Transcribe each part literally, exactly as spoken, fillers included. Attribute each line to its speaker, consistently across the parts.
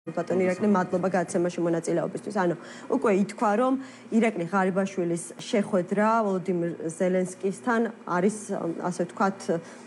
Speaker 1: ბატონი ირაკლი, მადლობა გადაცემაში მონაწილეობისთვის. ანუ უკვე ითქვა, რომ ირაკლი ღარიბაშვილის შეხვედრა ვოლოდიმირ ზელენსკისთან არის, ასე ვთქვათ,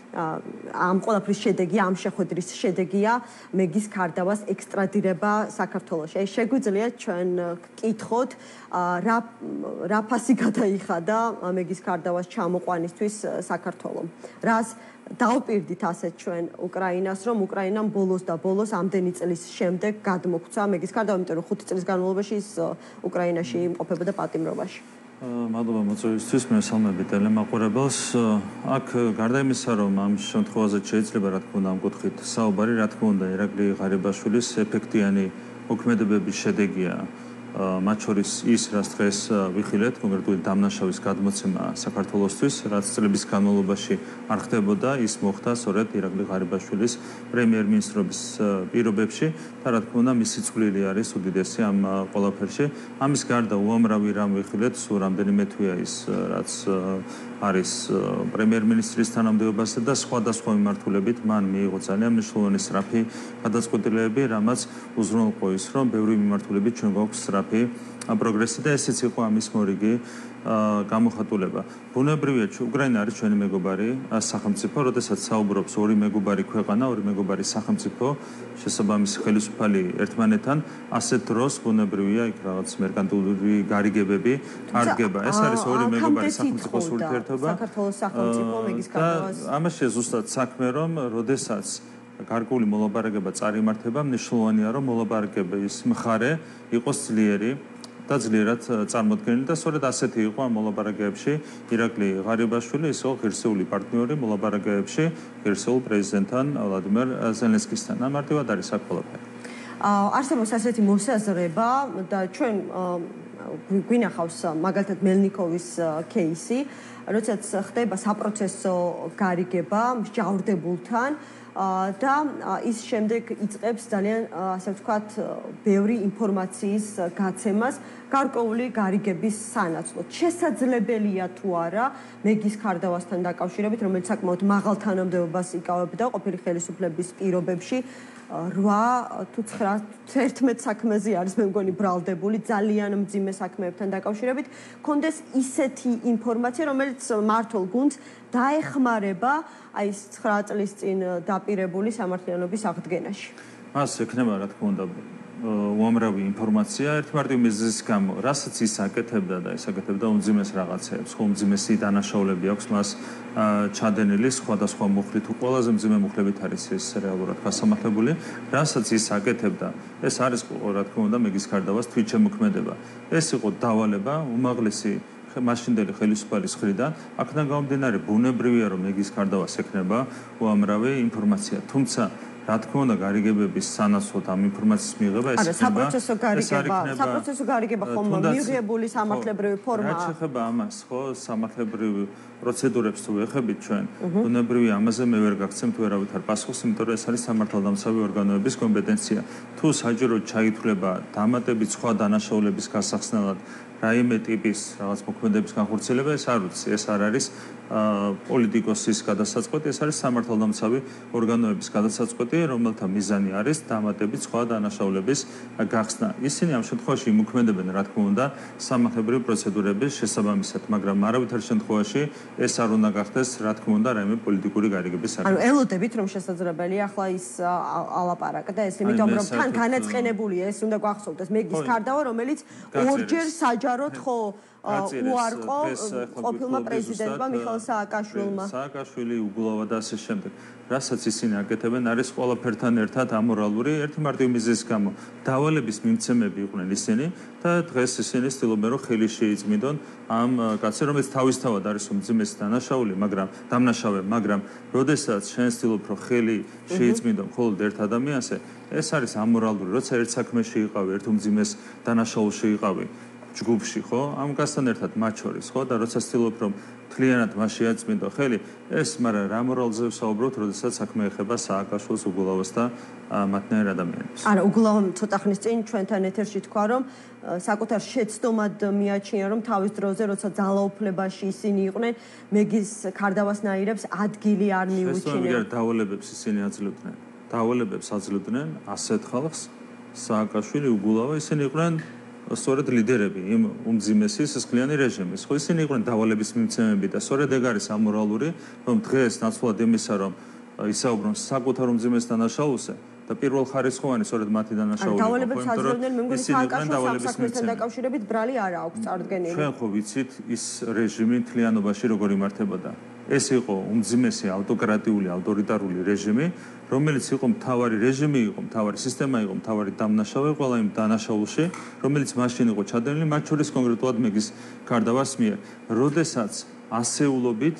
Speaker 1: ამ ყველაფრის შედეგი, ამ შეხვედრის შედეგია მეგის ქარდავას ექსტრადირება საქართველოში. აი შეგვიძლია ჩვენ გკითხოთ, რა რა ფასი გადაიხადა მეგის ქარდავას ჩამოყვანისთვის საქართველომ. რას დავპირდით ასეთ ჩვენ უკრაინას, რომ უკრაინამ ბოლოს და ბოლოს ამდენი წლის შემდეგ გადმოგვცა მეგის ქარდავა, იმიტომ რომ ხუთი წლის განმავლობაში ის უკრაინაში იმყოფებოდა პატიმრობაში.
Speaker 2: მადლობა მოწვევისთვის, მესალმები ტელემაყურებელს. აქ გარდა იმისა, რომ ამ შემთხვევაზე შეიძლება რა თქმა უნდა ამ კუთხით საუბარი, რა თქმა უნდა ირაკლი ღარიბაშვილის ეფექტიანი მოქმედებების შედეგია. მათ შორის ის, რაც დღეს ვიხილეთ, კონკრეტული დამნაშავის გადმოცემა საქართველოსთვის, რაც წლების განმავლობაში არ ხდებოდა, ის მოხდა სწორედ ირაკლი ღარიბაშვილის პრემიერ-მინისტრობის პირობებში და რა თქმა უნდა მისი წვლილი არის უდიდესი ამ ყველაფერში. ამის გარდა უამრავი რამ ვიხილეთ, სულ რამდენიმე თვეა ის, რაც არის პრემიერ-მინისტრის თანამდებობაზე და სხვადასხვა მიმართულებით მან მიიღო ძალიან მნიშვნელოვანი სწრაფი გადაწყვეტილებები, რამაც უზრუნველყო ის, რომ ბევრი მიმართულებით ჩვენ გვაქვს სწრაფი პროგრესი და ესეც იყო ამის მორიგი გამოხატულება. ბუნებრივია, უკრაინა არის ჩვენი მეგობარი სახელმწიფო, როდესაც საუბრობს ორი მეგობარი ქვეყანა, ორი მეგობარი სახელმწიფო, შესაბამისი ხელისუფალი ერთმანეთთან, ასეთ დროს ბუნებრივია იქ რაღაც მერკანტილური გარიგებები არ დგება. ეს არის ორი მეგობარი სახელმწიფოს ურთიერთობა.
Speaker 1: საქართველოს სახელმწიფო მეგის ქარდავას.
Speaker 2: ამაში ზუსტად საქმე, რომ როდესაც გარკვეული მოლაპარაკება წარიმართება, მნიშვნელოვანია, რომ მოლაპარაკების მხარე იყოს ძლიერი და ძლიერად წარმოდგენილი და სწორედ ასეთი იყო ამ მოლაპარაკებებში ირაკლი ღარიბაშვილი, ის იყო ღირსეული პარტნიორი მოლაპარაკებებში ღირსეულ პრეზიდენტთან ვლადიმერ ზელენსკისთან. ამარტივად არის აქ ყველაფერი.
Speaker 1: არსებობს ასეთი მოსაზრება და ჩვენ გვინახავს მაგალითად მელნიკოვის кейსი, როდესაც ხდება საპროცესო გარიგება მსჯავრდებულთან და ის შემდეგ იწყებს ძალიან, ასე ვთქვათ, ბევრი ინფორმაციის გაცემას გარკვეული გარიგების სანაცვლოდ. შესაძლებელია თუ არა მეგის ქარდავასთან დაკავშირებით, რომელიც საკმაოდ მაღალ თანამდებობას იკავებდა ყოფილი ხელისუფლების პირობებში, რვა თუ ცხრა თერთმეტ საქმეზე არის მე მგონი ბრალდებული ძალიან მძიმე საქმეებთან დაკავშირებით, კონდეს ისეთი ინფორმაცია, რომელიც მართლ გუნდს დაეხმარება აი ეს ცხრა წლის წინ დაპირებული სამართლიანობის აღდგენაში.
Speaker 2: მას ექნება რა თქმა უნდა უამრავი ინფორმაცია ერთი მარტივი მიზეზის გამო, რასაც ის აკეთებდა და ის აკეთებდა უმძიმეს რაღაცეებს, ხო უმძიმესი დანაშაულები აქვს მას ჩადენილი სხვადასხვა მუხლით, ყველაზე მძიმე მუხლებით არის ეს რეალურად გასამართლებული, რასაც ის აკეთებდა, ეს არის რა თქმა უნდა მეგის ქარდავას თვითშემოქმედება. ეს იყო დავალება უმაღლესი მაშინდელი ხელისუფალის მხრიდან, აქედან გამომდინარე ბუნებრივია, რომ მეგის ქარდავას ექნება უამრავი ინფორმაცია, თუმცა რა თქმა უნდა გარიგებების სანაცვლოდ ამ ინფორმაციის მიღება ეს
Speaker 1: ხდება საპროცესო გარიგება, საპროცესო გარიგება ხომ მიღებული სამართლებრივი ფორმაა.
Speaker 2: რაც ეხება ამას, ხო, სამართლებრივი პროცედურებს თუ ვეხებით ჩვენ, ბუნებრივია ამაზე მე ვერ გაგცემთ ვერავითარ პასუხს, იმიტომ რომ ეს არის სამართალდამცავი ორგანოების კომპეტენცია. თუ საჯაროდ ჩაითვლება დამატებით სხვა დანაშაულების გასახსნელად რაიმე ტიპის რაღაც მოქმედების განხორციელება, ეს არ ვიცი, ეს არ არის პოლიტიკოსის გადასაწყვეტი, ეს არის სამართალდამცავი ორგანოების გადასაწყვეტი, რომელთა მიზანი არის დამატებით სხვა დანაშაულების გახსნა. ისინი ამ შემთხვევაში იმოქმედებენ, რა თქმა უნდა, სამართლებრივი პროცედურების შესაბამისად, მაგრამ არავითარ შემთხვევაში ეს არ უნდა გახდეს, რა თქმა უნდა, რაიმე პოლიტიკური გარიგების საქმე.
Speaker 1: ანუ ელოდებით, რომ შესაძლებელია ახლა ის ალაპარაკა და ეს, იმიტომ რომ თან განაწყენებულია, ეს უნდა გვახსოვდეს მეგის ქარდავა, რომელიც ორჯერ საჯაროდ ხო უარყო ყოფილმა პრეზიდენტმა მიხეილ სააკაშვილმა.
Speaker 2: სააკაშვილი უგულავა და ასე შემდეგ. რასაც ისინი აკეთებენ, არის ყველაფერთან ერთად ამორალური ერთი მარტივი მიზეზის გამო. დავალების მიმცემები იყვნენ ისინი და დღეს ისინი ცდილობენ, რომ ხელი შეიწმინდონ ამ კაცზე, რომელიც თავისთავად არის უმძიმესი დანაშაული, მაგრამ დამნაშავე, მაგრამ როდესაც შენ ცდილობ, რომ ხელი შეიწმინდონ მხოლოდ ერთ ადამიანზე, ეს არის ამორალური, როცა ერთ საქმეში იყავი, ერთ უმძიმეს დანაშაულში იყავი. ჯგუფში, ხო? ამ გასთან ერთად მათ შორის, ხო? და როცა ცდილობ, რომ თლიანად მას შეაწმინდო ხელი, ეს მაგრამ რა მორალზე ვსაუბრობთ, როდესაც საქმე ეხება სააკაშვილის უგულავას და მათნაირ ადამიანებს.
Speaker 1: არა, უგულავამ ცოტა ხნის წინ ჩვენთან ეთერში თქვა, რომ საკუთარ შეცდომად მიაჩნია, რომ თავის დროზე, როცა ძალაუფლებაში ისინი იყვნენ, მეგის ქარდავასნაირებს ადგილი არ მიუჩინეს.
Speaker 2: შეცდომები დავალებებს ისინი აძლევდნენ. დავალებებს აძლევდნენ ასეთ ხალხს, სააკაშვილი, უგულავა, ისინი იყვნენ სწორედ ლიდერები იმ უმძიმესი სისხლიანი რეჟიმის. ხო, ისინი იყვნენ დავალების მიმცემები და სწორედ ეგ არის ამორალური, რომ დღეს ნაცვლად იმისა, რომ ისაუბრონ საკუთარ უმძიმეს დანაშაულზე და პირველ ხარისხოვანი სწორედ მათი დანაშაული იყო.
Speaker 1: დავალებებს აძლევდნენ, მე მგონი სააკაშვილის სამსახურთან დაკავშირებით ბრალი არა აქვს წარდგენილი.
Speaker 2: ჩვენ ხო ვიცით ის რეჟიმი მთლიანობაში როგორ იმართებოდა. ეს იყო უმძიმესი ავტოკრატიული, ავტორიტარული რეჟიმი, რომელიც იყო მთავარი რეჟიმი, იყო მთავარი სისტემა, იყო მთავარი დამნაშავე ყველა იმ დანაშაულში, რომელიც მაშინ იყო ჩადენილი, მათ შორის კონკრეტულად მეგის გარდავას მიერ. როდესაც ასეულობით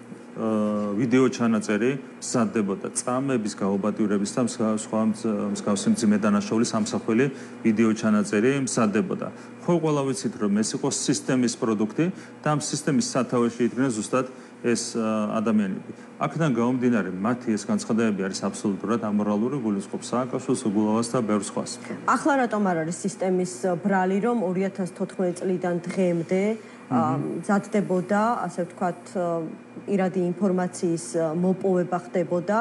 Speaker 2: ვიდეო ჩანაწერი მზადდებოდა წამების გაუბატიურების და სხვა მსგავსი მძიმე დანაშაულის ამსახველი ვიდეო ჩანაწერი მზადდებოდა. ხო, ყველა ვიცით, რომ ეს იყო სისტემის პროდუქტი და ამ სისტემის სათავეში იდგნენ ზუსტად ეს ადამიანები. აქედან გამომდინარე, მათი ეს განცხადებები არის აბსოლუტურად ამორალური, გულისხმობს სააკაშვილს, უგულავას და ბევრ სხვას.
Speaker 1: ახლა რატომ არ არის სისტემის ბრალი, რომ ორი ათას თოთხმეტი წლიდან დღემდე მზადდებოდა, ასე ვთქვათ, პირადი ინფორმაციის მოპოვება ხდებოდა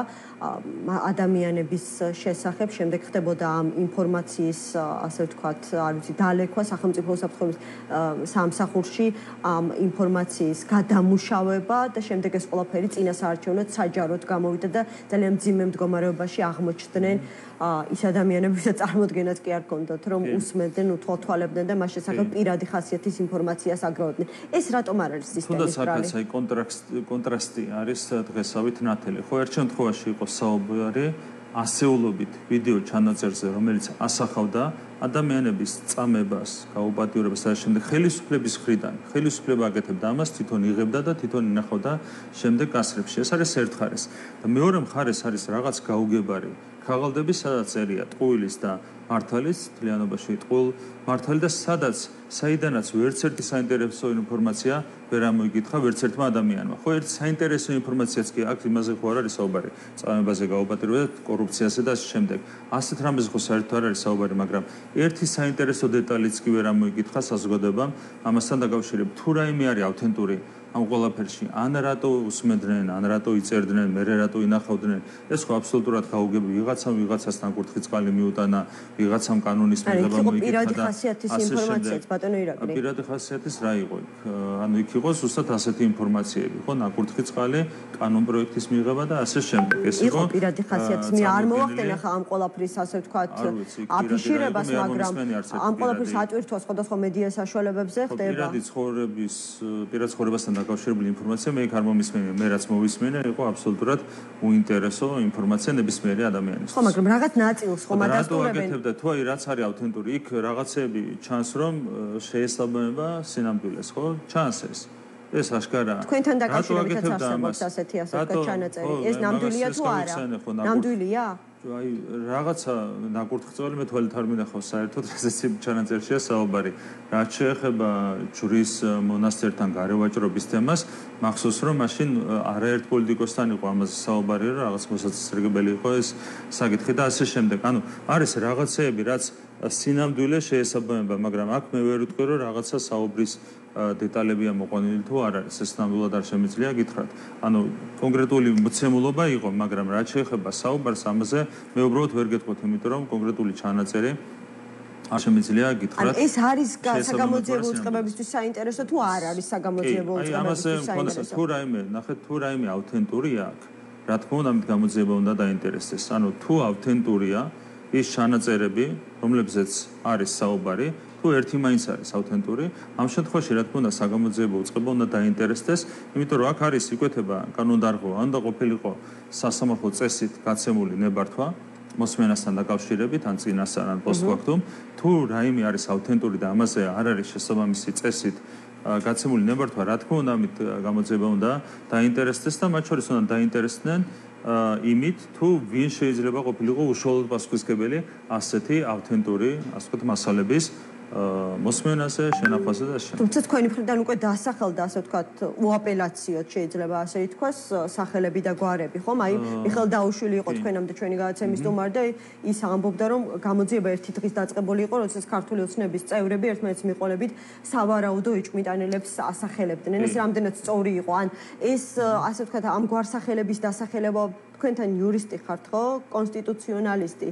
Speaker 1: ადამიანების შესახებ, შემდეგ ხდებოდა ამ ინფორმაციის, ასე ვთქვათ, არ ვიცი, დალექვა სახელმწიფო საფრთხის სამსახურში, ამ ინფორმაციის გადამუშავება და შემდეგ ეს ყველაფერი წინასაარჩევნოდ საჯაროდ გამოვიდა და ძალიან მძიმე მდგომარეობაში აღმოჩნდნენ ის ადამიანები, ვისაც წარმოდგენაც კი არ ჰქონდათ, რომ usmedden, უთვალთვალებდნენ და მას შესახებ პირადი ხასიათის ინფორმაციას აგროვებდნენ. ეს რატომ არ არის სისტემის ბრალი?
Speaker 2: თუნდაც აი კონტრასტი არის დღესავით ნათელი. ხო, ერთ შემთხვევაში იყო საუბარი ასეულობით ვიდეო ჩანაწერზე, რომელიც ასახავდა ადამიანების წამებას, გაუბატიურებას და შემდეგ ხელისუფლების მხრიდან. ხელისუფლება აკეთებდა ამას, თვითონ იღებდა და თვითონ ინახავდა შემდეგ კასრებში. ეს არის ერთ მხარეს. და მეორე მხარეს არის რაღაც გაუგებარი ქაღალდები, სადაც წერია ტყუილის და მართალის, მთლიანობაში ტყუილ მართალი და სადაც საიდანაც ვერც ერთი საინტერესო ინფორმაცია ვერ ამოიგითხა ვერც ერთმა ადამიანმა. ხო, ერთ საინტერესო ინფორმაციაც კი აქვს, იმაზე ხო არ არის საუბარი, წამებაზე, გაუბატიურებაზე, კორუფციაზე და ასე შემდეგ. ასეთ რამეზე ხო საერთოდ არ არის საუბარი, მაგრამ ერთი საინტერესო დეტალიც კი ვერ ამოიგითხა საზოგადოებამ, ამასთან დაკავშირებით თუ რაიმე არის ავთენტური ამ ყველაფერში, ან რატო უსმენდნენ, ან რატო იწერდნენ, მერე რატო ინახავდნენ, ეს ხო აბსოლუტურად გაუგები ვიღაცამ ვიღაცას ნაკურთხი წყალი მიუტანა, ვიღაცამ კანონის მიღება მოიგითხა და
Speaker 1: პირადი ხასიათის ინფორმაციაც, ბატონო ირაკლი.
Speaker 2: პირადი ხასიათის რა იყო იქ? ანუ იქ იყო ზუსტად ასეთი ინფორმაციები, ხო, ნაკურთხი წყალი, კანონ პროექტის მიღება და ასე შემდეგ. ეს
Speaker 1: იყო პირადი ხასიათის. მე არ მოვახდენა ხა ამ ყველაფრის, ასე ვთქვათ, აფიშირებას, მაგრამ ამ ყველაფრის ატვირთვა სხვადასხვა მედია საშუალებებზე ხდება.
Speaker 2: პირადი ცხოვრების, პირად ცხოვრებასთან დაკავშირებული ინფორმაცია მე იქ არ მომისმენია, მე რაც მოვისმენია, იყო აბსოლუტურად უინტერესო ინფორმაცია ნებისმიერი ადამიანისთვის.
Speaker 1: ხო, მაგრამ რაღაც ნაწილს ხომ ადასტურებენ.
Speaker 2: რატო აკეთებდა თუ აი რაც არის ავთენტური, იქ რაღაცები ჩანს, რომ შეესაბამება სინამდვილეს, ხო? ჩანს ეს. ეს აშკარაა.
Speaker 1: თქვენთან დაკავშირებითაც არსებობს ასეთი ასე ვთქვათ ჩანაწერი. ეს ნამდვილია თუ არა? ნამდვილია?
Speaker 2: აი რაღაცა ნაკურთხი წველი მე თვალით არ მინახავს საერთოდ ესეთი ჩანაწერშია საუბარი. რაც შეეხება ჯვრის მონასტერთან გარევაჭრობის თემას, მახსოვს რომ მაშინ არაერთ პოლიტიკოსთან იყო ამაზე საუბარი, რომ რაღაც მოსაწესრიგებელი იყო ეს საკითხი და ასე შემდეგ. ანუ არის რაღაცეები, რაც სინამდვილე შეესაბამება, მაგრამ აქ მე ვერ ვიტყვი, რომ რაღაცა საუბრის დეტალებია მოყვანილი თუ არ არის, ეს ნამდვილად არ შემიძლია გითხრათ. ანუ კონკრეტული მოცემულობა იყო, მაგრამ რაც შეეხება საუბარს ამაზე, მე უბრალოდ ვერ გეტყვით, იმიტომ რომ კონკრეტული ჩანაწერი არ შემიძლია გითხრათ.
Speaker 1: ეს არის საგამოძიებო უწყებებისთვის საინტერესო თუ არ არის საგამოძიებო უწყებებისთვის საინტერესო?
Speaker 2: თუ რაიმე, ნახეთ, თუ რაიმე ავთენტურია აქ, რა თქმა უნდა, ამით გამოძიება უნდა დაინტერესდეს. ანუ თუ ავთენტურია ის ჩანაწერები, რომლებზეც არის საუბარი, თუ ერთი მაინც არის ავთენტური, ამ შემთხვევაში რა თქმა უნდა საგამოძიებო უწყება უნდა დაინტერესდეს, იმიტომ რომ აქ არის იკვეთება კანონდარღვა, ან და ყოფილიყო სასამართლო წესით გაცემული ნებართვა მოსმენასთან დაკავშირებით, ან წინასწარ, ან პოსტფაქტუმ, თუ რაიმე არის ავთენტური და ამაზე არ არის შესაბამისი წესით გაცემული ნებართვა, რა თქმა უნდა ამით გამოძიება უნდა დაინტერესდეს და მათ შორის უნდა დაინტერესდნენ იმით, თუ ვინ შეიძლება ყოფილიყო უშუალოდ პასუხისმგებელი ასეთი ავთენტური, ასე ვთქვათ, მასალების მოსმენაზე, შენახვაზე და ასე.
Speaker 1: თუმცა თქვენი მხრიდან უკვე დასახელდა, ასე ვთქვათ, უაპელაციოდ შეიძლება ასე ითქვას, სახელები და გვარები, ხომ? აი, მიხეილ დაუშვილი იყო თქვენამდე ჩვენი გადაცემის სტუმარი და ის ამბობდა, რომ გამოძიება ერთი დღის დაწყებული იყო, როდესაც ქართული ოცნების წევრები ერთმანეთს მიყოლებით სავარაუდო იჭმიტანილებს ასახელებდნენ. ეს რამდენად სწორი იყო? ან ეს, ასე ვთქვათ, ამ გვარსახელების დასახელება თქვენთან იურისტი ხართ ხო, კონსტიტუციონალისტი.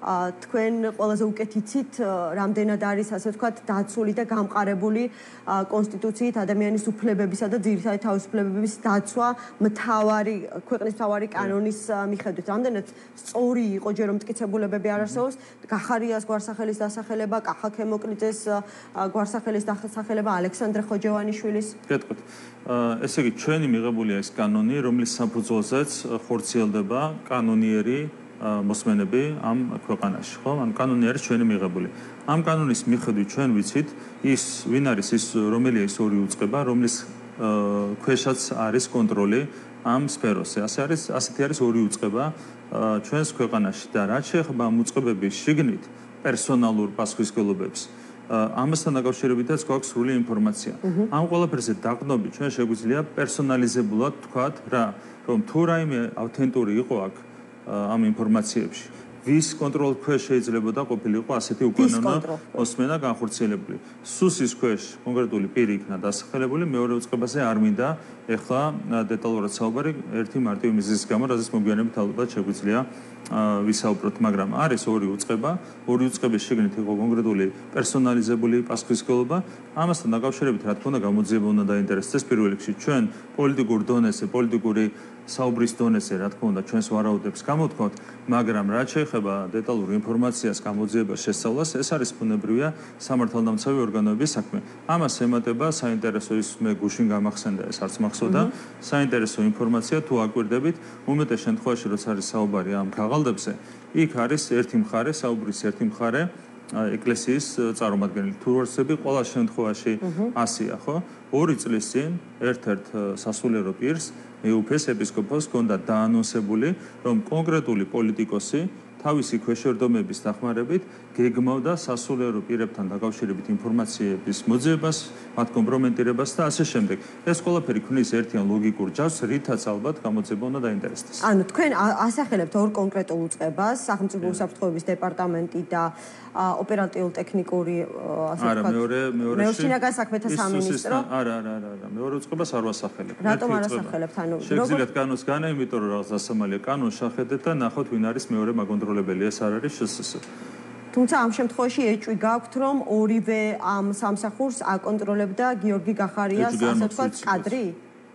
Speaker 1: თქვენ ყველაზე უკეთ იცით, რამდენად არის ასე ვთქვათ, დაცული და გამყარებული კონსტიტუციით ადამიანის უფლებებისა და ძირითადი თავისუფლებების დაცვა მთავარი ქვეყნის მთავარი კანონის მიხედვით. რამდენად სწორი იყო ჯერ რომ მტკიცებულებები არ არსებობს, გახარიას გვარსახელის დასახელება, კახა ქემოკლიძეს გვარსახელის დასახელება, ალექსანდრე ხოჯევანიშვილის.
Speaker 2: გეტყვით. ესე იგი, ჩვენი მიღებულია ეს კანონი, რომლის საფუძველზეც ხორციელდება კანონიერი მოსმენები ამ ქვეყანაში, ხო? ან კანონი არის ჩვენი მიღებული. ამ კანონის მიხედვით ჩვენ ვიცით, ის ვინ არის ის, რომელია ის ორი უწყება, რომლის ქვეშაც არის კონტროლი ამ სფეროზე. ასე არის, ასეთი არის ორი უწყება ჩვენს ქვეყანაში და რაც შეეხება ამ უწყებების შიგნით პერსონალურ პასუხისმგებლობებს, ამასთან დაკავშირებითაც გვაქვს სრული ინფორმაცია. ამ ყველაფერზე დაყრდნობით ჩვენ შეგვიძლია პერსონალიზებულად ვთქვათ რა, რომ თუ რაიმე ავთენტური იყო აქ ამ ინფორმაციებში, ვის კონტროლის ქვეშ შეიძლებოდა ყოფილიყო ასეთი უკანონო მოსმენა განხორციელებული. სუსის ქვეშ კონკრეტული პირი იქნა დასახელებული, მეორე უწყებაზე არ მინდა ეხლა დეტალურად საუბარი ერთი მარტივი მიზეზის გამო, რაზეც მოგვიანებით ალბათ შეგვიძლია ვისაუბროთ, მაგრამ არის ორი უწყება, ორი უწყების შიგნით იყო კონკრეტული პერსონალიზებული პასუხისმგებლობა. ამასთან დაკავშირებით, რა თქმა უნდა, გამოძიება უნდა დაინტერესდეს პირველ რიგში ჩვენ პოლიტიკურ დონეზე, პოლიტიკური საუბრის დონეზე, რა თქმა უნდა, ჩვენს ვარაუდებს გამოთქვათ, მაგრამ რაც შეეხება დეტალურ ინფორმაციას, გამოძიებას, შესწავლას, ეს არის ბუნებრივია სამართალდამცავი ორგანოების საქმე. ამას ემატება საინტერესო ის მე გუშინ გამახსენდა, ეს არც მახსოვდა, საინტერესო ინფორმაცია თუ აკვირდებით, უმეტეს შემთხვევაში, როცა არის საუბარი ამ ქაღალდებზე, იქ არის ერთი მხარე, საუბრის ერთი მხარე ეკლესიის წარმომადგენელი თურქები ყველა შემთხვევაში ასია, ხო? ორი წლის წინ ერთ-ერთ სასულიერო პირს მეუფეს ეპისკოპოსს ჰქონდა დაანონსებული, რომ კონკრეტული პოლიტიკოსი თავისი ქვეშევრდომების დახმარებით გეგმავდა სასულიერო პირებთან დაკავშირებით ინფორმაციების მოძიებას, მათ კომპრომენტირებას და ასე შემდეგ. ეს ყველაფერი ქმნის ერთიან ლოგიკურ ჯაჭვს, რითაც ალბათ გამოძიება უნდა დაინტერესდეს.
Speaker 1: ანუ თქვენ ასახელებთ ორ კონკრეტულ უწყებას, სახელმწიფო უსაფრთხოების დეპარტამენტი და ოპერატიულ-ტექნიკური ასე
Speaker 2: ვთქვათ. არა, მეორე, მეორე
Speaker 1: მეოშინაგან საქმეთა სამინისტრო.
Speaker 2: არა, არა, არა, არა. მეორე უწყებას არ ვასახელებ.
Speaker 1: რატომ არ ასახელებთ? ანუ
Speaker 2: შეგიძლიათ კანონს განა, იმიტომ რომ რაღაც დასამალია კანონს შახედეთ და ნახოთ ვინ არის მეორე მაკონტროლებელი, ეს არ არის შსს.
Speaker 1: თუმცა ამ შემთხვევაში ეჭვი გაქვთ, რომ ორივე ამ სამსახურს აკონტროლებდა გიორგი გახარიას, ასე ვთქვათ, კადრი?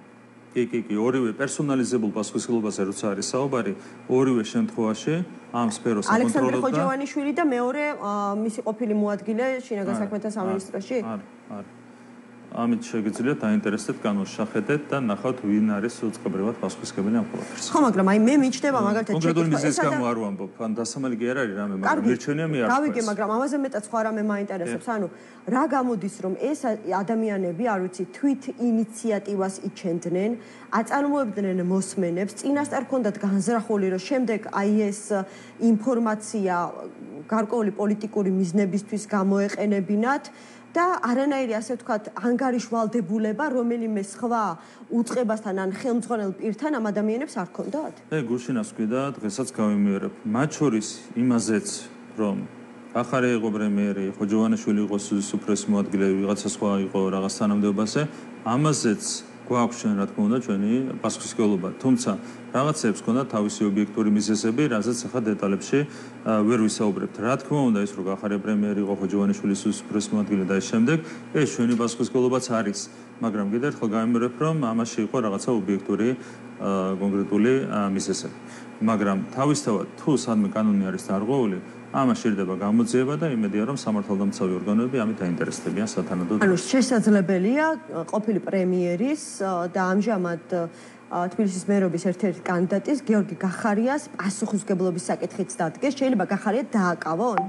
Speaker 2: კი, კი, კი, ორივე პერსონალიზებულ პასუხისმგებლობაზე როცა არის საუბარი, ორივე შემთხვევაში ამ სფეროს აკონტროლებდა.
Speaker 1: ალექსანდრე ხოჯევანიშვილი და მეორე მისი ყოფილი მოადგილე შინაგან საქმეთა სამინისტროში?
Speaker 2: არა, არა. ამით შეგიძლიათ დაინტერესდეთ კანონს შახედეთ და ნახავთ ვინ არის უწყებრივად პასუხისმგებელი ამ ყველაფერს.
Speaker 1: ხო, მაგრამ აი მე მიჩნდება მაგალითად
Speaker 2: კონკრეტული მიზეზის გამო არ ვამბობ, ან დასამალი კი არ არის რამე, მაგრამ მირჩენია მე არ ვთქვა.
Speaker 1: გავიგე, მაგრამ ამაზე მეტად სხვა რამე მაინტერესებს. ანუ რა გამოდის, რომ ეს ადამიანები, არ ვიცი, თვით ინიციატივას იჩენდნენ, აწარმოებდნენ მოსმენებს, წინასწარ ჰქონდათ განზრახული, რომ შემდეგ აი ეს ინფორმაცია გარკვეული პოლიტიკური მიზნებისთვის გამოეყენებინათ. და არანაირი ასე ვთქვათ ანგარიშვალდებულება რომელიმე სხვა უწყებასთან ან ხელმძღვანელ პირთან ამ ადამიანებს არ ჰქონდათ?
Speaker 2: მე გუშინას ვქვიდა, დღესაც გავიმეორებ. მათ შორის იმაზეც, რომ ახარე იყო პრემიერი, ხოჯოვანიშვილი იყო სუდის უფროსის მოადგილე, ვიღაცა სხვა იყო რაღაც თანამდებობაზე, ამაზეც გვაქვს ჩვენ რა თქმა უნდა ჩვენი პასუხისმგებლობა. თუმცა რაღაცებს ჰქონდა თავისი ობიექტური მიზეზები, რაზეც ახლა დეტალებში ვერ ვისაუბრებთ. რა თქმა უნდა ის რო გახარე პრემიერი იყო ხოჯოვანიშვილის სუდის უფროსის მოადგილე და ის შემდეგ, ეს ჩვენი პასუხისმგებლობაც არის. მაგრამ კიდევ ერთხელ გავიმეორებ, რომ ამაში იყო რაღაცა ობიექტური კონკრეტული მიზეზები. მაგრამ თავისთავად თუ სადმე კანონი არის დარღვეული, ამას შეიძლება გამოძიება და იმედია რომ სამართალდამცავი ორგანოები ამით დაინტერესდებიან სათანადოდ.
Speaker 1: ანუ შესაძლებელია ყოფილი პრემიერის და ამჟამად თბილისის მერობის ერთ-ერთი კანდიდატის გიორგი გახარიას პასუხისმგებლობის საკითხიც დადგეს. შეიძლება გახარია დააკავონ?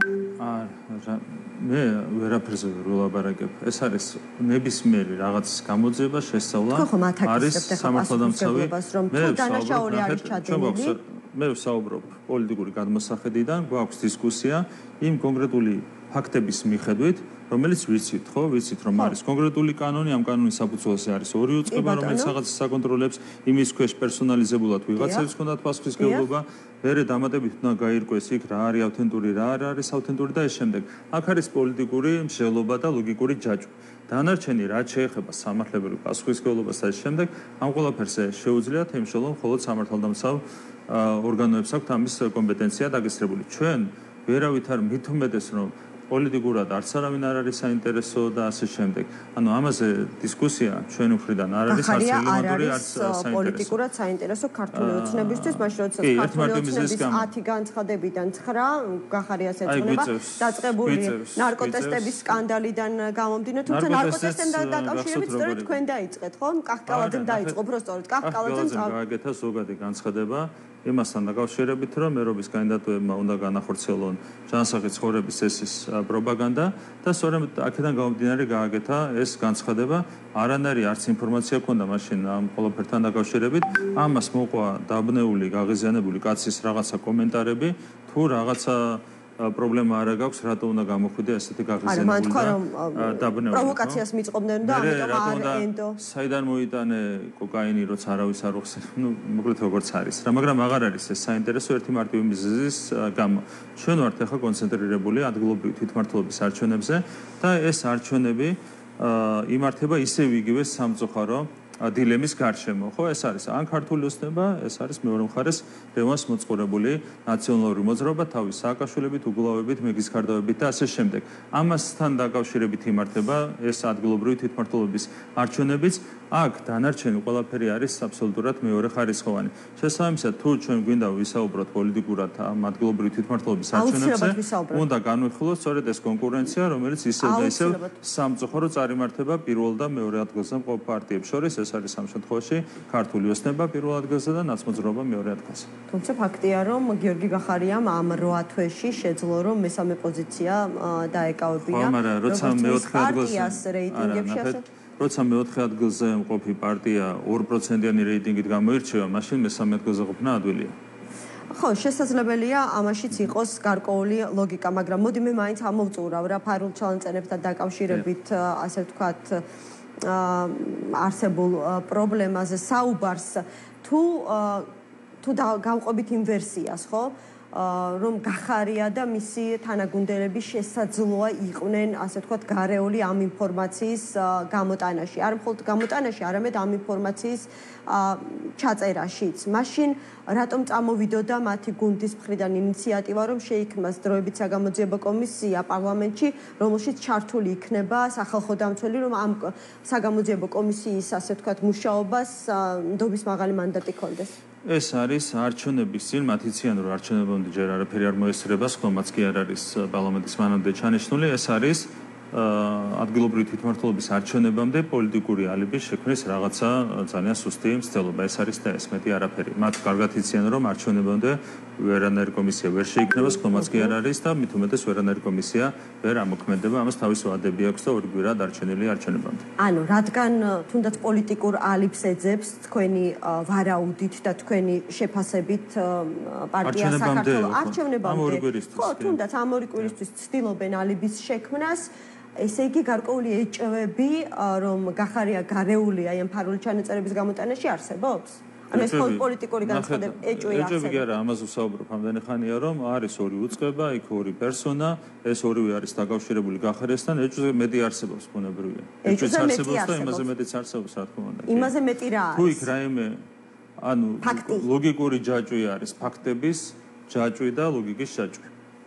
Speaker 2: არა, მე ვერაფერზე ვერ ვლაპარაკებ. ეს არის ნებისმიერი რაღაც გამოძიება, შესწავლა არის სამართალდამცავი.
Speaker 1: მე დანაშაული არის ჩადენილი.
Speaker 2: მე ვსაუბრობ პოლიტიკური გადმოსახედიდან, გვაქვს დისკუსია იმ კონკრეტული ფაქტების მიხედვით, რომელიც ვიცით, ხო, ვიცით რომ არის კონკრეტული კანონი, ამ კანონის საფუძველზე არის ორი უწყება, რომელიც რაღაცას საკონტროლებს, იმის ქვეშ პერსონალიზებულად ვიღაცებს ჰქონდათ პასუხისმგებლობა, მერე დამატებით უნდა გაირკვეს იქ რა არის ავთენტური, რა არ არის ავთენტური და ეს შემდეგ. აქ არის პოლიტიკური მსჯელობა და ლოგიკური ჯაჭვი. დანარჩენი რაც შეეხება სამართლებრივ პასუხისმგებლობას და ეს შემდეგ, ამ ყველაფერზე შეუძლიათ ემშოლონ მხოლოდ სამართალდამცავ ორგანოებს აქვთ ამის კომპეტენცია დაგესრებული. ჩვენ ვერავით არ მით უმეტეს რომ პოლიტიკურად არც არავინ არ არის საინტერესო და ასე შემდეგ. ანუ ამაზე დისკუსია ჩვენი მხრიდან არ არის არც რელევანტური, არც საინტერესო.
Speaker 1: პოლიტიკურად საინტერესო ქართული ოცნებისთვის, მაშინ როდესაც ქართული ოცნების ათი განცხადებიდან ცხრა გახარიას ეწოდება დაწყებული ნარკოტესტების სკანდალიდან გამომდინო, თუმცა ნარკოტესტებთან დაკავშირებით სწორედ თქვენ დაიწყეთ, ხო? კახკალაძემ დაიწყო, უბრალოდ კახკალაძემ
Speaker 2: გააკეთა ზოგადი განცხადება იმასთან დაკავშირებით, რომ ერობის კანდიდატებმა უნდა განახორციელონ ჯანსაღი ცხოვრების წესის პროპაგანდა და სწორედ აქედან გამომდინარე გააკეთა ეს განცხადება. არანაირი არც ინფორმაცია ჰქონდა მაშინ ამ ყველაფერთან დაკავშირებით. ამას მოყვა დაბნეული, გაღიზიანებული კაცის რაღაცა კომენტარები, თუ რაღაცა პრობლემა არ გაქვს, რატო უნდა გამოხვიდე ასეთი გაღიზიანებული და დაბნეული.
Speaker 1: პროვოკაციას მიწყობდნენ და ამიტომ არ ენდო.
Speaker 2: საიდან მოიტანე კოკაინი, როცა არავის არ უხსენ, ну, მოკლედ როგორც არის რა, მაგრამ აღარ არის ეს საინტერესო ერთი მარტივი მიზეზის გამო. ჩვენ ვართ ახლა კონცენტრირებული ადგილობრივი თვითმმართველობის არჩევნებზე და ეს არჩევნები იმართება ისევ იგივე სამწუხარო დილემის გარშემო, ხო? ეს არის ან ქართული ოცნება, ეს არის მეორე მხარეს რევანს მოწყურებული ნაციონალური მოძრაობა თავის სააკაშვილებით, უგულავებით, მეგისქარდავებით და ასე შემდეგ. ამასთან დაკავშირებით იმართება ეს ადგილობრივი თვითმმართველობის არჩევნებიც. აქ დანარჩენი ყველაფერი არის აბსოლუტურად მეორე ხარისხოვანი. შესაბამისად, თუ ჩვენ გვინდა ვისაუბროთ პოლიტიკურად ამ ადგილობრივი თვითმმართველობის არჩევნებზე, უნდა განვიხილოთ სწორედ ეს კონკურენცია, რომელიც ისევ და ისევ სამწუხარო წარიმართება პირველ და მეორე ადგილზე მყოფ პარტიებს შორის. ეს არის ამ შემთხვევაში ქართული ოცნება პირველ ადგილზე და ნაცმოძრაობა მეორე ადგილზე.
Speaker 1: თუმცა ფაქტია, რომ გიორგი გახარიამ ამ რვა თვეში შეძლო რომ მესამე პოზიცია დაეკავებინა.
Speaker 2: ხო, მაგრამ როცა მეოთხე ადგილზე
Speaker 1: რეიტინგებში ასე
Speaker 2: როცა მეოთხე ადგილზე მყოფი პარტია ორ პროცენტიანი რეიტინგით გამოირჩევა, მაშინ მესამე ადგილზე ყოფნა ადვილია.
Speaker 1: ხო, შესაძლებელია ამაშიც იყოს გარკვეული ლოგიკა, მაგრამ მოდი მე მაინც ამოვწურავ რა ფარულ ჩალანწენებთან დაკავშირებით, ასე ვთქვათ, არსებულ პრობლემაზე საუბარს თუ თუ გავყვებით იმ ვერსიას, ხო? რომ გახარია და მისი თანაგუნდელები შესაძლოა იყვნენ, ასე ვთქვათ, გარეული ამ ინფორმაციის გამოტანაში. არ მხოლოდ გამოტანაში, არამედ ამ ინფორმაციის ჩაწერაშიც. მაშინ რატომ წამოვიდოდა მათი გუნდის მხრიდან ინიციატივა, რომ შეიქმნას დროებით საგამოძიებო კომისია პარლამენტში, რომელშიც ჩართული იქნება სახალხო დამცველი, რომ ამ საგამოძიებო კომისიის, ასე ვთქვათ, მუშაობას ნდობის მაღალი მანდატი ჰქონდეს.
Speaker 2: ეს არის არჩევნების წინ მათიციან რომ არჩევნებამდე ჯერ არაფერი არ მოესწრება, ხომაც კი არ არის პარლამენტის მანამდე ჩანიშნული, ეს არის ადგილობრივი თვითმმართველობის არჩევნებამდე პოლიტიკური ალიბის შექმნის რაღაცა ძალიან სუსტი მცდელობა. ეს არის და ეს მეტი არაფერი. მათ კარგად იციან რომ არჩევნებამდე ვერანაირი კომისია ვერ შეიქმნება, ხომაც კი არ არის და მით უმეტეს ვერანაირი კომისია ვერ ამოქმედება, ამას თავისი ვადები აქვს და ორი კვირა დარჩენილი არჩევნებამდე.
Speaker 1: ანუ რადგან თუნდაც პოლიტიკურ ალიბს ეძებს თქვენი ვარაუდით და თქვენი შეფასებით პარტია საქართველოს არჩევნებამდე, ხო, თუნდაც ამ ორი კვირისთვის ცდილობენ ალიბის შექმნას, ესე იგი გარკვეული ეჭვები, რომ გახარია გარეულია ამ ფარული ჩანაწერების გამოტანაში არსებობს? ანუ ეს მხოლოდ პოლიტიკური განცხადება ეჭვი არსებობს.
Speaker 2: ეჭვი კი არა, ამაზე ვსაუბრობ ამდენი ხანია, რომ არის ორი უწყება, იქ ორი პერსონა, ეს ორივე არის დაკავშირებული გახარიასთან, ეჭვზე მეტი არსებობს ბუნებრივია.
Speaker 1: ეჭვზე
Speaker 2: არსებობს და იმაზე მეტიც არსებობს, რა თქმა უნდა.
Speaker 1: იმაზე მეტი რა არის?
Speaker 2: თუ იქ რაიმე ანუ ლოგიკური ჯაჭვი არის, ფაქტების ჯაჭვი და ლოგიკის ჯაჭვი.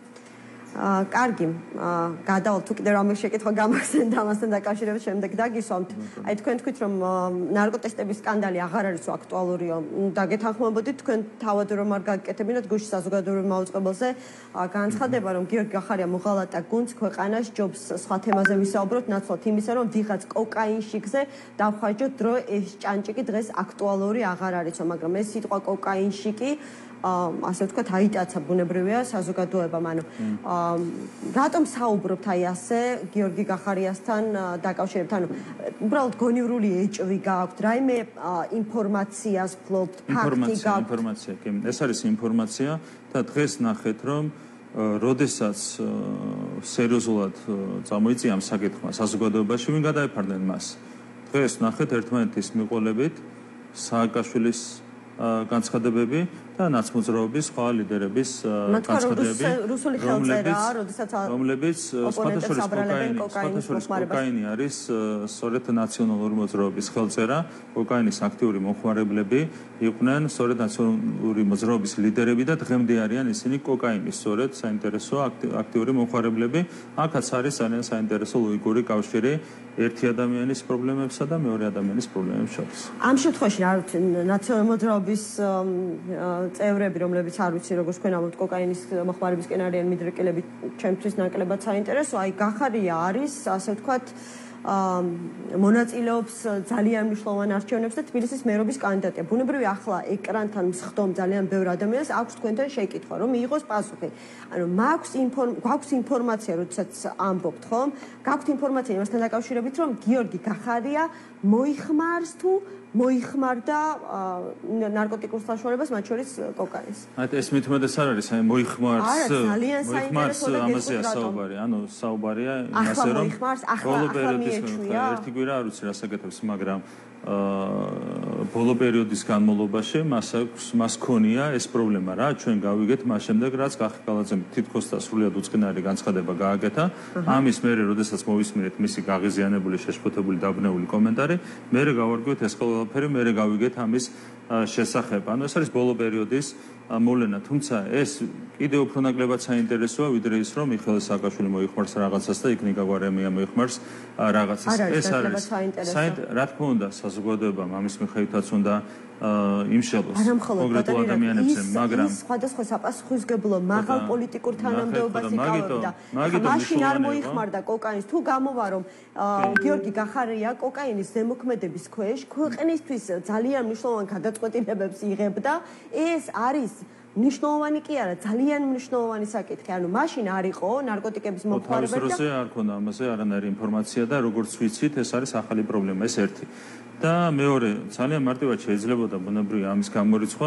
Speaker 1: კარგი, გადავალ თუ კიდევ რამე შეკითხვა გამახსენდა ამასთან დაკავშირებით შემდეგ დაგისვამთ. აი თქვენ თქვით რომ ნარკოტესტების სკანდალი აღარ არის აქტუალურია. დაგეთანხმებოდით თქვენ თავად რომ არ გაკეთებინათ გუშინ საზოგადოებრივ მაუწყებელზე განცხადება რომ გიორგი გახარია მოღალატა გუნდს ქვეყანას ჯობს სხვა თემაზე ვისაუბროთ ნაცვლად იმისა რომ ვიღაც კოკაინშიკზე დავხვაჯოთ რომ ეს ჭანჭიკი დღეს აქტუალური აღარ არისო, მაგრამ ეს სიტყვა კოკაინშიკი ასე ვთქვათ, აიტაცა ბუნებრივია საზოგადოებამ. ანუ რატომ საუბრობთ აი ასე გიორგი გახარიასთან დაკავშირებით? ანუ უბრალოდ გონივრული ეჭვი გააქვთ, რაიმე ინფორმაციას ფლობთ, ფაქტი გააქვთ?
Speaker 2: ინფორმაცია, კი. ეს არის ინფორმაცია და დღეს ნახეთ, რომ როდესაც სერიოზულად წამოიწია ამ საკითხმა საზოგადოებაში, ვინ გადაეფარდნენ მას? დღეს ნახეთ ერთმანეთის მიყოლებით სააკაშვილის განცხადებები და ნაცმოძრაობის სხვა ლიდერების
Speaker 1: განცხადებები,
Speaker 2: რომლებიც სხვადასხვა კოკაინი არის სწორედ ნაციონალური მოძრაობის ხელწერა, კოკაინის აქტიური მომხმარებლები იყვნენ სწორედ ნაციონალური მოძრაობის ლიდერები და დღემდე არიან ისინი კოკაინის სწორედ საინტერესო აქტიური მომხმარებლები. აქაც არის ძალიან საინტერესო ლოგიკური კავშირი ერთი ადამიანის პრობლემებსა და მეორე ადამიანის პრობლემებს შორის.
Speaker 1: ამ შემთხვევაში რა ვიცი, ნაციონალური მოძრაობის წევრები, რომლებიც არ ვიცი როგორც თქვენ ამბობთ, კოკაინის მოხმარებისკენ არიან მიდრეკილები, ჩემთვის ნაკლებად საინტერესო, აი გახარია არის, ასე ვთქვათ, მონაწილეობს ძალიან მნიშვნელოვან არჩევნებს და თბილისის მერობის კანდიდატია. ბუნებრივია ახლა ეკრანთან მსხდომ ძალიან ბევრ ადამიანს აქვს თქვენთან შეკითხვა, რომ მიიღოს პასუხი. ანუ მაქვს გვაქვს ინფორმაცია, როდესაც ამბობთ, ხომ? გაქვთ ინფორმაცია იმასთან დაკავშირებით, რომ გიორგი გახარია მოიხმარს თუ მოიხმარდა ნარკოტიკულ საშუალებას, მათ შორის კოკაინს.
Speaker 2: აი ეს მithumedes არ არის, აი მოიხმარს. მოიხმარს ამაზე საუბარი, ანუ საუბარია იმაზე რომ ბოლო პერიოდის ერთი კვირა არ ვიცი რა საკეთებს, მაგრამ ბოლო პერიოდის განმავლობაში მას აქვს მას ქონია ეს პრობლემა რა, ჩვენ გავიგეთ მას შემდეგ რაც კახიკალაძემ თითქოს და სრულიად უწყინარი განცხადება გააკეთა. ამის მერე, როდესაც მოვისმინეთ მისი გაღიზიანებული, შეშფოთებული, დაბნეული კომენტარი, მერე გავარკვევთ ეს ყველაფერი, მერე გავიგეთ ამის შესახებ. ანუ ეს არის ბოლო პერიოდის მოვლენა, თუმცა ეს კიდევ უფრო ნაკლებად საინტერესოა, ვიდრე ის, რომ მიხეილ სააკაშვილი მოიხმარს რაღაცას და იქ ნიკა გვარემია მოიხმარს რაღაცას.
Speaker 1: ეს არის საინტერესო.
Speaker 2: რა თქმა უნდა, საზოგადოებამ ამის მიხედვითაც უნდა იმშელოს კონკრეტულ ადამიანებზე, მაგრამ
Speaker 1: ის სხვადასხვა საპასუხისმგებლო მაღალ პოლიტიკურ თანამდებობას იკავებდა. მაშინ არ მოიხმარდა კოკაინს, თუ გამოვა რომ გიორგი გახარია კოკაინის ზემოქმედების ქვეშ ქვეყნისთვის ძალიან მნიშვნელოვან გადაწყვეტილებებს იღებდა, ეს არის მნიშვნელოვანი კი არა, ძალიან მნიშვნელოვანი საკითხი. ანუ მაშინ არ იყო ნარკოტიკების მომხმარებელი და
Speaker 2: თავის არ ქონდა ამაზე არანაირი ინფორმაცია და როგორც ვიცით, ეს არის ახალი პრობლემა, ეს ერთი. და მეორე, ძალიან მარტივად შეიძლებოდა ბუნებრივია ამის გამორიცხვა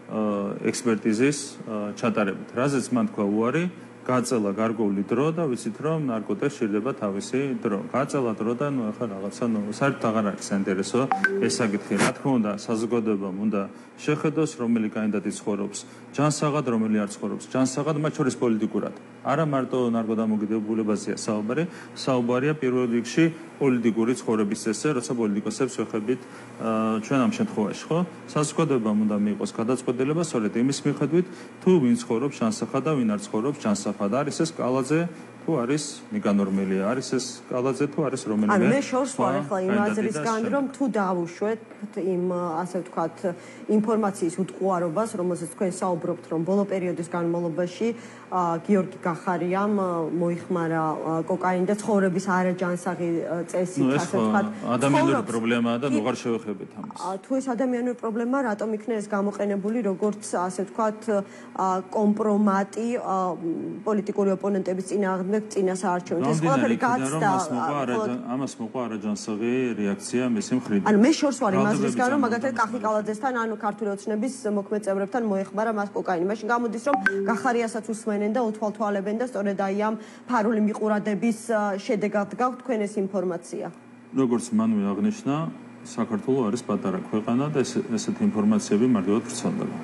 Speaker 2: ექსპერტიზის ჩატარებით. რაზეც მან თქვა უარი, გაწელა გარკვეული დრო და ვიცით რომ ნარკოტიკს სჭირდება თავისი დრო. გაწელა დრო და ნუ ახლა რაღაცა ნუ საერთოდ აღარ არის საინტერესო ეს საკითხი. რა თქმა უნდა, საზოგადოებამ უნდა შეხედოს, რომელი კანდიდატი ცხოვრობს ჯანსაღად, რომელი არ ცხოვრობს ჯანსაღად, მათ შორის პოლიტიკურად. არა მარტო ნარკოდამოკიდებულებაზეა საუბარი, საუბარია პირველ რიგში პოლიტიკური ცხოვრების წესზე, როცა პოლიტიკოსებს ვეხებით ჩვენ ამ შემთხვევაში, ხო? საზოგადოებამ უნდა მიიღოს გადაწყვეტილება სწორედ იმის მიხედვით, თუ ვინ ცხოვრობს ჯანსაღად და ვინ არ ცხოვრობს ჯანსაღად. არის ეს კალაძე თუ არის ნიკანორმელია, არის ეს კალაძე თუ არის რომელიმე.
Speaker 1: ანუ მე შორს ვარ ახლა იმ აზრისგან, რომ თუ დავუშვეთ იმ ასე ვთქვათ ინფორმაციის უტყუარობას, რომელზეც თქვენ საუბრობთ, რომ ბოლო პერიოდის განმავლობაში გიორგი გახარიამ მოიხმარა კოკაინი და ცხოვრების არაჯანსაღი წესით, ასე ვთქვათ.
Speaker 2: ადამიანური პრობლემაა და ნუ აღარ შევეხებით ამას.
Speaker 1: თუ ეს ადამიანური პრობლემაა, რატომ იქნა ეს გამოყენებული როგორც ასე ვთქვათ კომპრომატი პოლიტიკური ოპონენტების წინააღმდეგ წინასაარჩევნო. ეს ყველაფერი გაცდა.
Speaker 2: ამას მოყვა არაჯანსაღი რეაქცია მისი მხრიდან.
Speaker 1: ანუ მე შორს ვარ იმ აზრისგან, რომ მაგალითად კახიკალაძესთან, ანუ ქართული ოცნების მოქმედ წევრებთან მოეხმარა მას კოკაინი. მაშინ გამოდის, რომ გახარიასაც უსმენენ და უთვალთვალებენ და სწორედ აი ამ ფარული მიყურადების შედეგად გაქვთ თქვენ ეს ინფორმაცია.
Speaker 2: როგორც მანვე აღნიშნა, საქართველო არის პატარა ქვეყანა და ესეთი ინფორმაციები მარტივად ვრცელდება.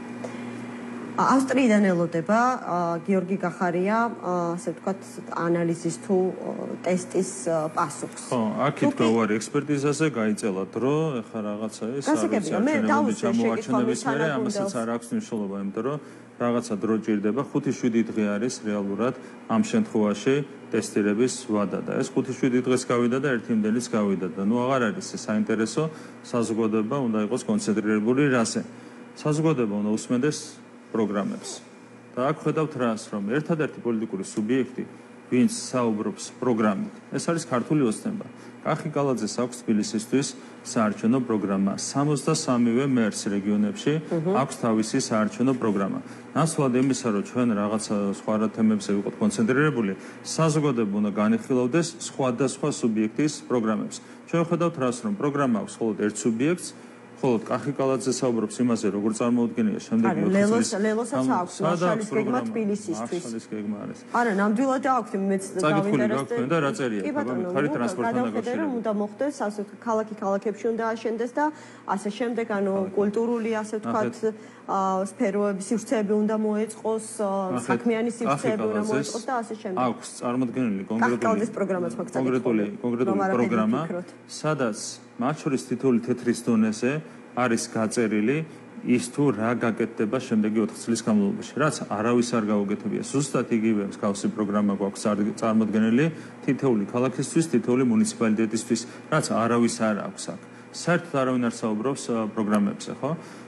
Speaker 1: ავსტრიიდან ელოდება გიორგი გახარია, ასე ვთქვათ, ანალიზის თუ ტესტის პასუხს.
Speaker 2: ხო, აქეთ გავარი ექსპერტიზაზე, გაიწელა დრო, ეხლა რაღაცა ეს არის ჩამოვარჩენების მერე, ამასაც არ აქვს მნიშვნელობა, იმიტომ რომ რაღაცა დრო ჭირდება, ხუთი შვიდი დღე არის რეალურად ამ შემთხვევაში ტესტირების ვადა და ეს ხუთი შვიდი დღეს გავიდა და ერთი იმდენიც გავიდა და ნუ აღარ არის საინტერესო, საზოგადოება უნდა იყოს კონცენტრირებული რაზე. საზოგადოება უნდა უსმენდეს პროგრამებს. და აქ ხედავთ რას, რომ ერთადერთი პოლიტიკური სუბიექტი, ვინც საუბრობს პროგრამით, ეს არის ქართული ოცნება. კახიკალაძეს აქვს თბილისისთვის საარჩევნო პროგრამა. სამოცდასამივე მერს რეგიონებში აქვს თავისი საარჩევნო პროგრამა. ნაცვლად იმისა, რომ ჩვენ რაღაცა სხვა თემებზე ვიყოთ კონცენტრირებული, საზოგადოება უნდა განიხილავდეს სხვადასხვა სუბიექტის პროგრამებს. ჩვენ ხედავთ რას, რომ პროგრამა აქვს მხოლოდ ერთ სუბიექტს, ხოლო კახიკალაძე საუბრობს იმაზე, როგორ წარმოუდგენია შემდეგი ოთხი წლის.
Speaker 1: ლელოსაც აქვს მარშალის გეგმა თბილისისთვის.
Speaker 2: მარშალის გეგმა არის.
Speaker 1: არა, ნამდვილად აქვს, მეც
Speaker 2: დავინტერესდი. და რა წერია? ხარი ტრანსპორტთან დაკავშირებით.
Speaker 1: უნდა მოხდეს, ასე ქალაქი ქალაქებში უნდა აშენდეს და ასე შემდეგ, ანუ კულტურული, ასე ვთქვათ, სფეროების სივრცეები უნდა მოეწყოს, საქმიანი სივრცეები უნდა მოეწყოს და ასე შემდეგ.
Speaker 2: აქვს წარმოდგენილი კონკრეტული
Speaker 1: პროგრამაც ფაქტობრივად.
Speaker 2: კონკრეტული კონკრეტული პროგრამა, სადაც მათ შორის თითოეული თეთრის დონეზე არის გაწერილი ის თუ რა გაკეთდება შემდეგი ოთხ წლის განმავლობაში, რაც არავის არ გაუგეთებია. ზუსტად იგივე მსგავსი პროგრამა გვაქვს წარმოდგენილი თითოეული ქალაქისთვის, თითოეული მუნიციპალიტეტისთვის, რაც არავის არ აქვს აქ. საერთოდ არავინ არ საუბრობს პროგრამებზე, ხო?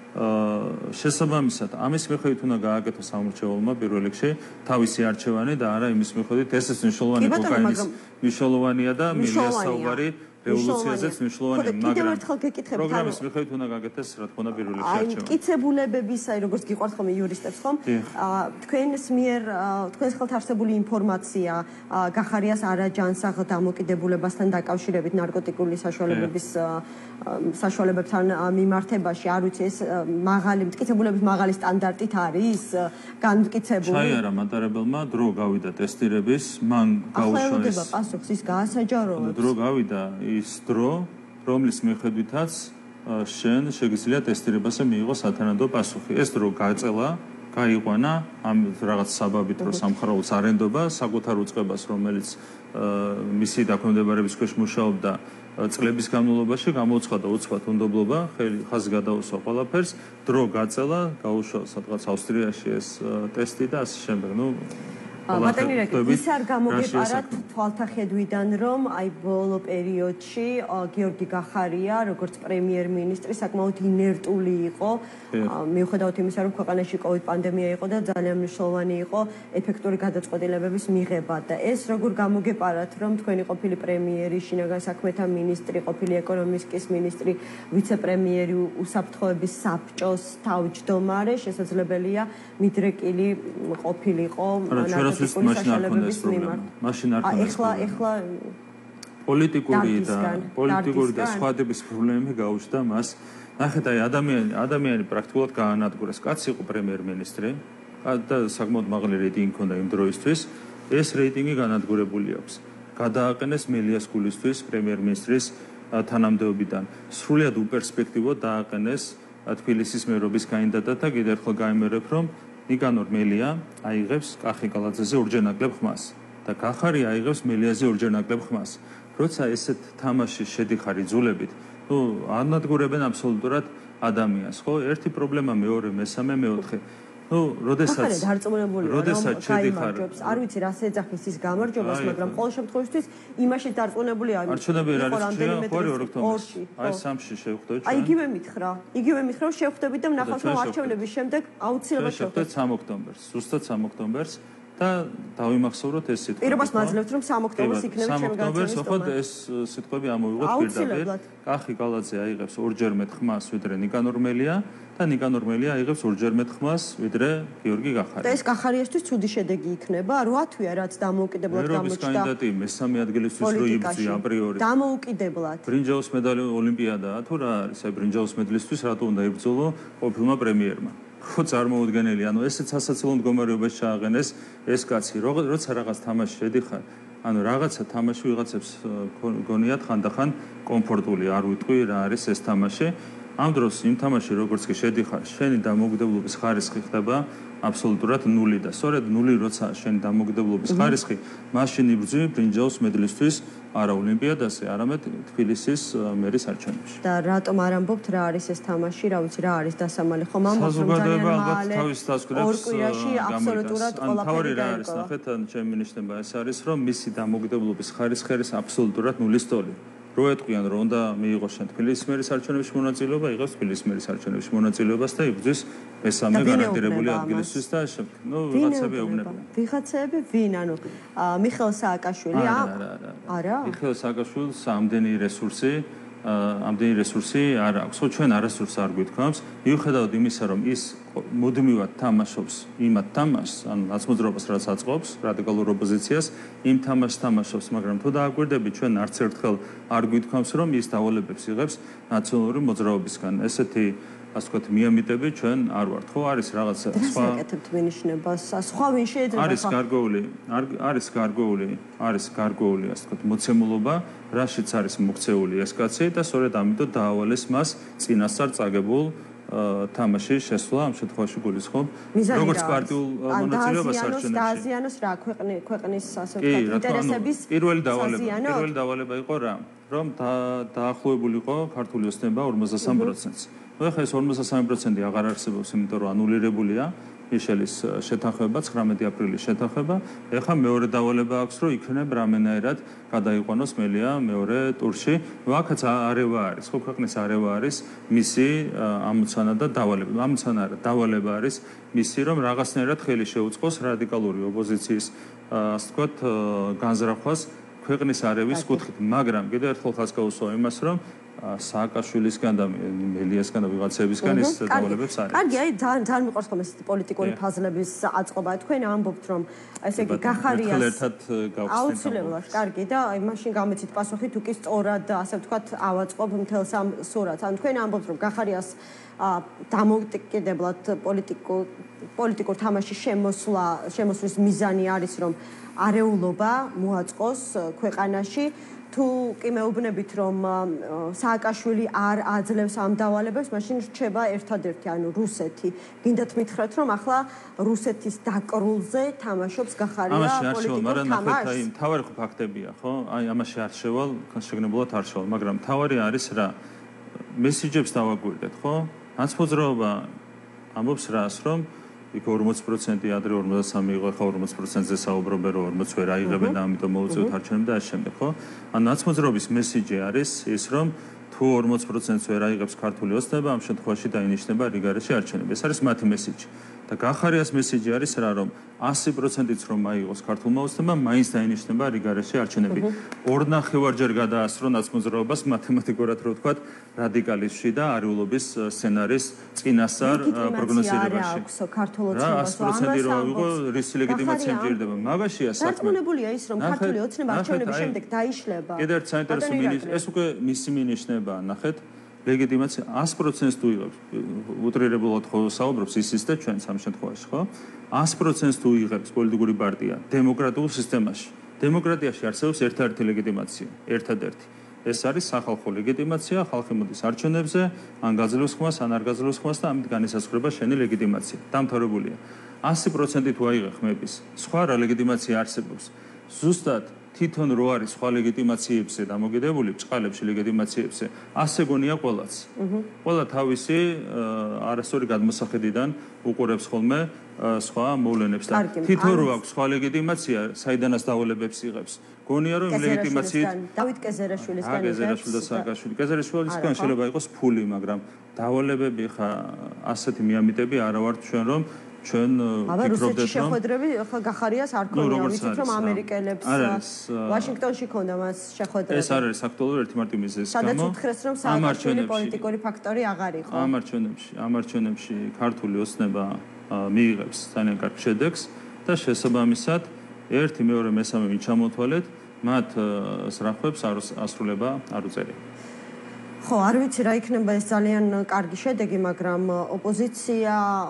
Speaker 2: შესაბამისად, ამის მიხედვით უნდა გააკეთოს სამრჩეველმა პირველ რიგში თავისი არჩევანი და არა იმის მიხედვით, ესეც მნიშვნელოვანი კოკაინის მნიშვნელოვანია და მილია საუბარი რევოლუციაზეც მნიშვნელოვანია, მაგრამ პროგრამის მიხედვით უნდა გააკეთოს, რა თქმა უნდა, პირველ რიგში არჩევანი.
Speaker 1: აი, მტკიცებულებების, აი, როგორც გიყვართ ხოლმე იურისტებს, ხომ? თქვენს მიერ, თქვენს ხელთ არსებული ინფორმაცია გახარიას არაჯანსაღ დამოკიდებულებასთან დაკავშირებით ნარკოტიკული საშუალებების საშუალებებთან მიმართებაში, არ ვიცი, ეს მაღალი მტკიცებულების მაღალი სტანდარტით არის განმტკიცებული.
Speaker 2: ჩაიარა მატარებელმა დრო გავიდა ტესტირების, მან გაუშვა
Speaker 1: ეს. ახლა პასუხს ის გაასაჯაროებს.
Speaker 2: დრო გავიდა ის დრო, რომლის მიხედვითაც შენ შეგიძლია ტესტირებაზე მიიღო სათანადო პასუხი. ეს დრო გაწელა, გაიყვანა ამ რაღაც საბაბით, რომ სამხაროულს არენდობა საკუთარ უწყებას, რომელიც მისი დაქვემდებარების ქვეშ მუშაობდა წლების განმავლობაში, გამოუცხადა უცხოათ უნდობლობა, ხაზი გადაუსვა ყველაფერს, დრო გაწელა, გაუშვა სადღაც ავსტრიაში ეს ტესტი და ასე შემდეგ. ნუ
Speaker 1: ბატონი ირაკლი, ის არ გამოგეპარათ თვალთახედვიდან, რომ აი ბოლო პერიოდში გიორგი გახარია, როგორც პრემიერ-მინისტრი, საკმაოდ ინერტული იყო, მიუხედავად იმისა, რომ ქვეყანაში კოვიდ პანდემია იყო და ძალიან მნიშვნელოვანი იყო ეფექტური გადაწყვეტილებების მიღება და ეს როგორ გამოგეპარათ, რომ თქვენი ყოფილი პრემიერი, შინაგან საქმეთა მინისტრი, ყოფილი ეკონომიკის მინისტრი, ვიცე-პრემიერი, უსაფრთხოების საბჭოს თავმჯდომარე, შესაძლებელია მიდრეკილი ყოფილიყო
Speaker 2: მაშინ არ ქონდა ეს პრობლემა. მაშინ არ ქონდა.
Speaker 1: ეხლა ეხლა
Speaker 2: პოლიტიკური და პოლიტიკური და სხვა ტიპის პრობლემები გაუჩნდა მას. ნახეთ, აი ადამიანი ადამიანი პრაქტიკულად გაანადგურეს. კაცი იყო პრემიერ-მინისტრი და საკმაოდ მაღალი რეიტინგი ჰქონდა იმ დროისთვის. ეს რეიტინგი განადგურებული აქვს. გადააყენეს მელიას გულისთვის პრემიერ-მინისტრის თანამდებობიდან. სრულიად უპერსპექტივოდ დააყენეს თბილისის მერობის კანდიდატად და კიდევ ერთხელ გაიმერებ, რომ ნიკანორ მელია აიღებს კახიკალაძეზე ორჯერ ნაკლებ ხმას და გახარია აიღებს მელიაზე ორჯერ ნაკლებ ხმას. როცა ესეთ თამაში შედიხარ იძულებით, ნუ ანადგურებენ აბსოლუტურად ადამიანს, ხო? ერთი პრობლემა, მეორე, მესამე, მეოთხე. ნუ, როდესაც როდესაც შედიხარ,
Speaker 1: არ ვიცი რას ეძახის ის გამარჯვებას, მაგრამ ყოველ შემთხვევაში იმაში დარწმუნებულია
Speaker 2: არ ჩნდება რა არის ხო ორი ოქტომბერში. აი სამში შევხვდებით ჩვენ.
Speaker 1: აი იგივე მითხრა. იგივე მითხრა რომ შევხვდებით და ვნახავთ რომ არჩევნების შემდეგ აუცილებლად
Speaker 2: შევხვდებით სამ ოქტომბერს. ზუსტად სამ ოქტომბერს და დავიმახსოვროთ ეს სიტყვა.
Speaker 1: პირობას მაძლევთ რომ სამ ოქტომბერს იქნება ჩემი
Speaker 2: სამ ოქტომბერს ხო ეს სიტყვები ამოვიღოთ პირდაპირ. კახი გალაძე აიღებს ორჯერ მეტ ხმას ვიდრე ნიკანორ მელია და ნიკანორ მელია აიღებს ორჯერ მეტ ხმას ვიდრე გიორგი გახარია.
Speaker 1: და ეს გახარიასთვის ცუდი შედეგი იქნება, რო ათვია რაც დამოუკიდებლად გამოჩნდა.
Speaker 2: ერობის კანდიდატი მესამე ადგილისთვის რო იბრძი აპრიორი.
Speaker 1: დამოუკიდებლად.
Speaker 2: ბრინჯაოს მედალი ოლიმპიადაა თუ რა არის? აი ბრინჯაოს მედლისთვის რატო უნდა იბრძოლო ყოფილმა პრემიერმა? ხო წარმოუდგენელი, ანუ ესეც სასაცილო მდგომარეობაში ჩააყენეს ეს კაცი, როცა რაღაც თამაში შედიხარ, ანუ რაღაცა თამაში ვიღაცებს გონიათ ხანდახან კომფორტული, არ ვიტყვი რა არის ეს თამაში. ამ დროს იმ თამაში როგორც კი შედიხარ, შენი დამოუკიდებლობის ხარისხი ხდება აბსოლუტურად ნული და სწორედ ნული როცა შენი დამოუკიდებლობის ხარისხი, მაშინ იბრძვი ბრინჯაოს მედლისთვის არა ოლიმპიადაზე, არამედ თბილისის მერის არჩევნებში.
Speaker 1: და რატომ არ ამბობთ რა არის ეს თამაში, რა ვიცი რა არის დასამალი, ხომ ამბობთ რომ ძალიან მალე ორ კვირაში აბსოლუტურად ყველაფერი
Speaker 2: არის, ნახეთ, ჩემი მინიშნება ეს არის, რომ მისი დამოუკიდებლობის ხარისხი არის აბსოლუტურად ნულის ტოლი. რო ეტყვიან რომ უნდა მიიღოს შენ თბილისის მერის არჩევნებში მონაწილეობა, იღებს თბილისის მერის არჩევნებში მონაწილეობას და იბრძვის მესამე გარანტირებული ადგილისთვის და შემდეგ. ნუ ვიღაცები ეუბნებიან.
Speaker 1: ვიღაცები ვინ, ანუ მიხეილ სააკაშვილი?
Speaker 2: არა, არა. მიხეილ სააკაშვილს ამდენი რესურსი ამდენი რესურსი არ აქვს. ხო, ჩვენ არასდროს არ გვითქვამს, მიუხედავად იმისა, რომ ის მუდმივად თამაშობს იმათ თამაშს, ანუ ნაცმოძრაობას, რაც აწყობს რადიკალურ ოპოზიციას, იმ თამაშს თამაშობს, მაგრამ თუ დააკვირდებით, ჩვენ არც ერთხელ არ გვითქვამს, რომ ის დავალებებს იღებს ნაციონალური მოძრაობისგან. ესეთი ასე ვთქვათ, მიამიტები ჩვენ არ ვართ, ხო? არის რაღაც
Speaker 1: სხვა აკეთებთ მინიშნებას, სხვა ვინ შეიძლება
Speaker 2: არის გარკვეული, არის გარკვეული, არის გარკვეული, ასე ვთქვათ, მოცემულობა, რაშიც არის მოქცეული ეს კაცი და სწორედ ამიტომ დაავალეს მას წინასწარ წაგებულ თამაშის შესვლა ამ შემთხვევაში გულისხმობ როგორც პარტიულ მონაწილეობას არჩევნებში.
Speaker 1: დააზიანოს რა ქვეყნის ასე ვთქვათ ინტერესების
Speaker 2: პირველი დავალება, პირველი დავალება იყო რა, რომ დაახლოებულიყო ქართული ოცნება ორმოცდასამ პროცენტს. ნუ ახლა ეს ორმოცდასამი პროცენტი აღარ არსებობს, იმიტომ რომ ანულირებულია მიშელის შეთანხმება, ცხრამეტი აპრილის შეთანხმება. ეხლა მეორე დავალება აქვს, რომ იქნებ რამენაერად გადაიყვანოს მელია მეორე ტურში. აქაც არევა არის, ხო, ქვეყნის არევა არის მისი ამოცანა და დავალება. ამოცანა არა, დავალება არის მისი, რომ რაღაცნაირად ხელი შეუწყოს რადიკალური ოპოზიციის, ასე ვთქვათ, განზრახვას ქვეყნის არევის კუთხით. მაგრამ კიდევ ერთხელ ხაზს გაუსვა იმას, რომ სააკაშვილისგან და მელიასგან და ვიღაცებისგან ის დავალებებს არის.
Speaker 1: კარგი, აი ძალიან ძალიან მიყვარს ხომ ეს პოლიტიკური ფაზლების აწყობა. თქვენ ამბობთ, რომ ესე იგი გახარიას
Speaker 2: ერთად გავხსნით.
Speaker 1: აუცილებლად, კარგი და აი მაშინ გამეცით პასუხი თუ კი სწორად ასე ვთქვათ ავაწყობ მთელს ამ სურათს. ან თქვენ ამბობთ, რომ გახარიას დამოუკიდებლად პოლიტიკურ პოლიტიკურ თამაშის შემოსვლა, შემოსვლის მიზანი არის, რომ არეულობა მოაწყოს ქვეყანაში. თუ კი მეუბნებით, რომ სააკაშვილი არ აძლევს ამ დავალებებს, მაშინ რჩება ერთადერთი, ანუ რუსეთი. გინდათ მითხრათ, რომ ახლა რუსეთის დაკრულზე თამაშობს გახარია პოლიტიკურ თამაშს?
Speaker 2: მაგრამ აი, თავარი ხო ფაქტებია, ხო? აი, ამაში არ შევალ, შეგნებულად არ შევალ, მაგრამ თავარი არის რა? მესიჯებს დავაკვირდეთ, ხო? ნაცმოძრაობა ამბობს რას, რომ იქ ორმოცი პროცენტი ადრე ორმოცდასამი იყო, ახლა ორმოცი პროცენტზე საუბრობენ, რომ ორმოცი ვერ აიღებენ და ამიტომ მოუწევთ არჩევნები და ამ შემდეგ, ხო? ან ნაცმოძრაობის მესიჯი არის ის, რომ თუ ორმოცი პროცენტს ვერ აიღებს ქართული ოცნება, ამ შემთხვევაში დაინიშნება რიგარეში არჩევნები. ეს არის მათი მესიჯი. და გახარიას მესიჯი არის რა, რომ ასი პროცენტიც რომ აიღოს ქართულმა ოცნებამ, მაინც დაინიშნება რიგარეში არჩევნები. ორნახევარჯერ გადაასწრო ნაცმოძრაობას მათემატიკურად რო ვთქვათ, რადიკალიზმში და არეულობის სცენარის წინასწარ პროგნოზირებაში. რა ასი პროცენტი რომ აიღო, რის ლეგიტიმაცია მჭირდება. მაგაშია საქმე.
Speaker 1: დარწმუნებულია ის, რომ ქართული ოცნება არჩევნების შემდეგ დაიშლება.
Speaker 2: კიდევ ერთ საინტერესო მინიშნება, ეს უკვე მისი მინიშნებაა, ნახეთ. ლეგიტიმაცია ასი პროცენტს თუ იღებს, უტრირებულად ხო საუბრობს ისიც და ჩვენც ამ შემთხვევაში, ხო? ასი პროცენტს თუ იღებს პოლიტიკური პარტია დემოკრატიულ სისტემაში. დემოკრატიაში არსებობს ერთადერთი ლეგიტიმაცია, ერთადერთი. ეს არის სახალხო ლეგიტიმაცია, ხალხი მოდის არჩევნებზე, ან გაძლევს ხმას, ან არ გაძლევს ხმას და ამით განისაზღვრება შენი ლეგიტიმაცია. დამთავრებულია. ასი პროცენტი თუ აიღე ხმების, სხვა რა ლეგიტიმაცია არსებობს. ზუსტად თვითონ რო არის სხვა ლეგიტიმაციებზე დამოკიდებული, ბჭყალებში ლეგიტიმაციებზე, ასე გონია ყველაც. ყველა თავისი არასწორი გადმოსახედიდან უყურებს ხოლმე სხვა მოვლენებს და თვითონ რო აქვს სხვა ლეგიტიმაცია, საიდანაც დავალებებს იღებს. გონია რომ ლეგიტიმაციით
Speaker 1: დავით კეზერაშვილისგან იღებს.
Speaker 2: კეზერაშვილი და სააკაშვილი. კეზერაშვილისგან შეიძლება იყოს ფული, მაგრამ დავალებები ხა ასეთი მიამიტები არა ვართ ჩვენ რომ ჩვენ
Speaker 1: ვფიქრობთ რომ შეხვედრები ახლა გახარიას არ ქონია, ვიცით რომ ამერიკელებს ვაშინგტონში ქონდა მას შეხვედრები.
Speaker 2: ეს არ არის აქტუალური ერთი მარტივი მიზეზის გამო.
Speaker 1: სადაც უთხრეს რომ სააკაშვილი პოლიტიკური ფაქტორი აღარ იყო.
Speaker 2: ამ არჩევნებში, ამ არჩევნებში ქართული ოცნება მიიღებს ძალიან კარგ შედეგს და შესაბამისად ერთი, მეორე, მესამე ვინ ჩამოთვალეთ, მათ სრახვებს ასრულება არ უწევია.
Speaker 1: ხო, არ ვიცი რა იქნება ეს ძალიან კარგი შედეგი, მაგრამ ოპოზიცია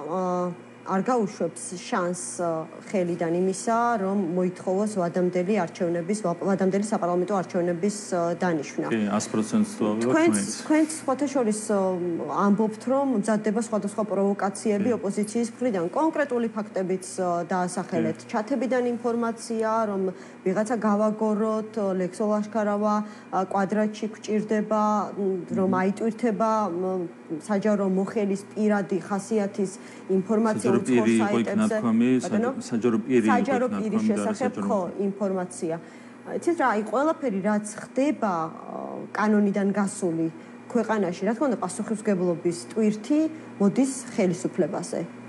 Speaker 1: არ გაუშვებს შანსს ხელიდან იმისა, რომ მოითხოვოს ვადამდელი არჩევნების, ვადამდელი საპარლამენტო არჩევნების დანიშვნა.
Speaker 2: კი, ასი პროცენტს თუ ავიღოთ.
Speaker 1: თქვენც, თქვენც სხვათა შორის ამბობთ, რომ მზადდება სხვადასხვა პროვოკაციები ოპოზიციის მხრიდან. კონკრეტული ფაქტებიც დაასახელეთ. ჩათებიდან ინფორმაცია, რომ ვიღაცა გავაგოროთ, ლექსო ლაშქარავა კვადრატში გვჭირდება, რომ აიტვირთება საჯარო მოხელის პირადი ხასიათის ინფორმაცია უცხოურ საიტებზე.
Speaker 2: საჯარო პირი
Speaker 1: საჯარო პირის შესახებ ხო ინფორმაცია. იცით რა, აი ყველაფერი რაც ხდება კანონიდან გასული ქვეყანაში, რა თქმა უნდა პასუხისმგებლობის ტვირთი მოდის ხელისუფლებაზე.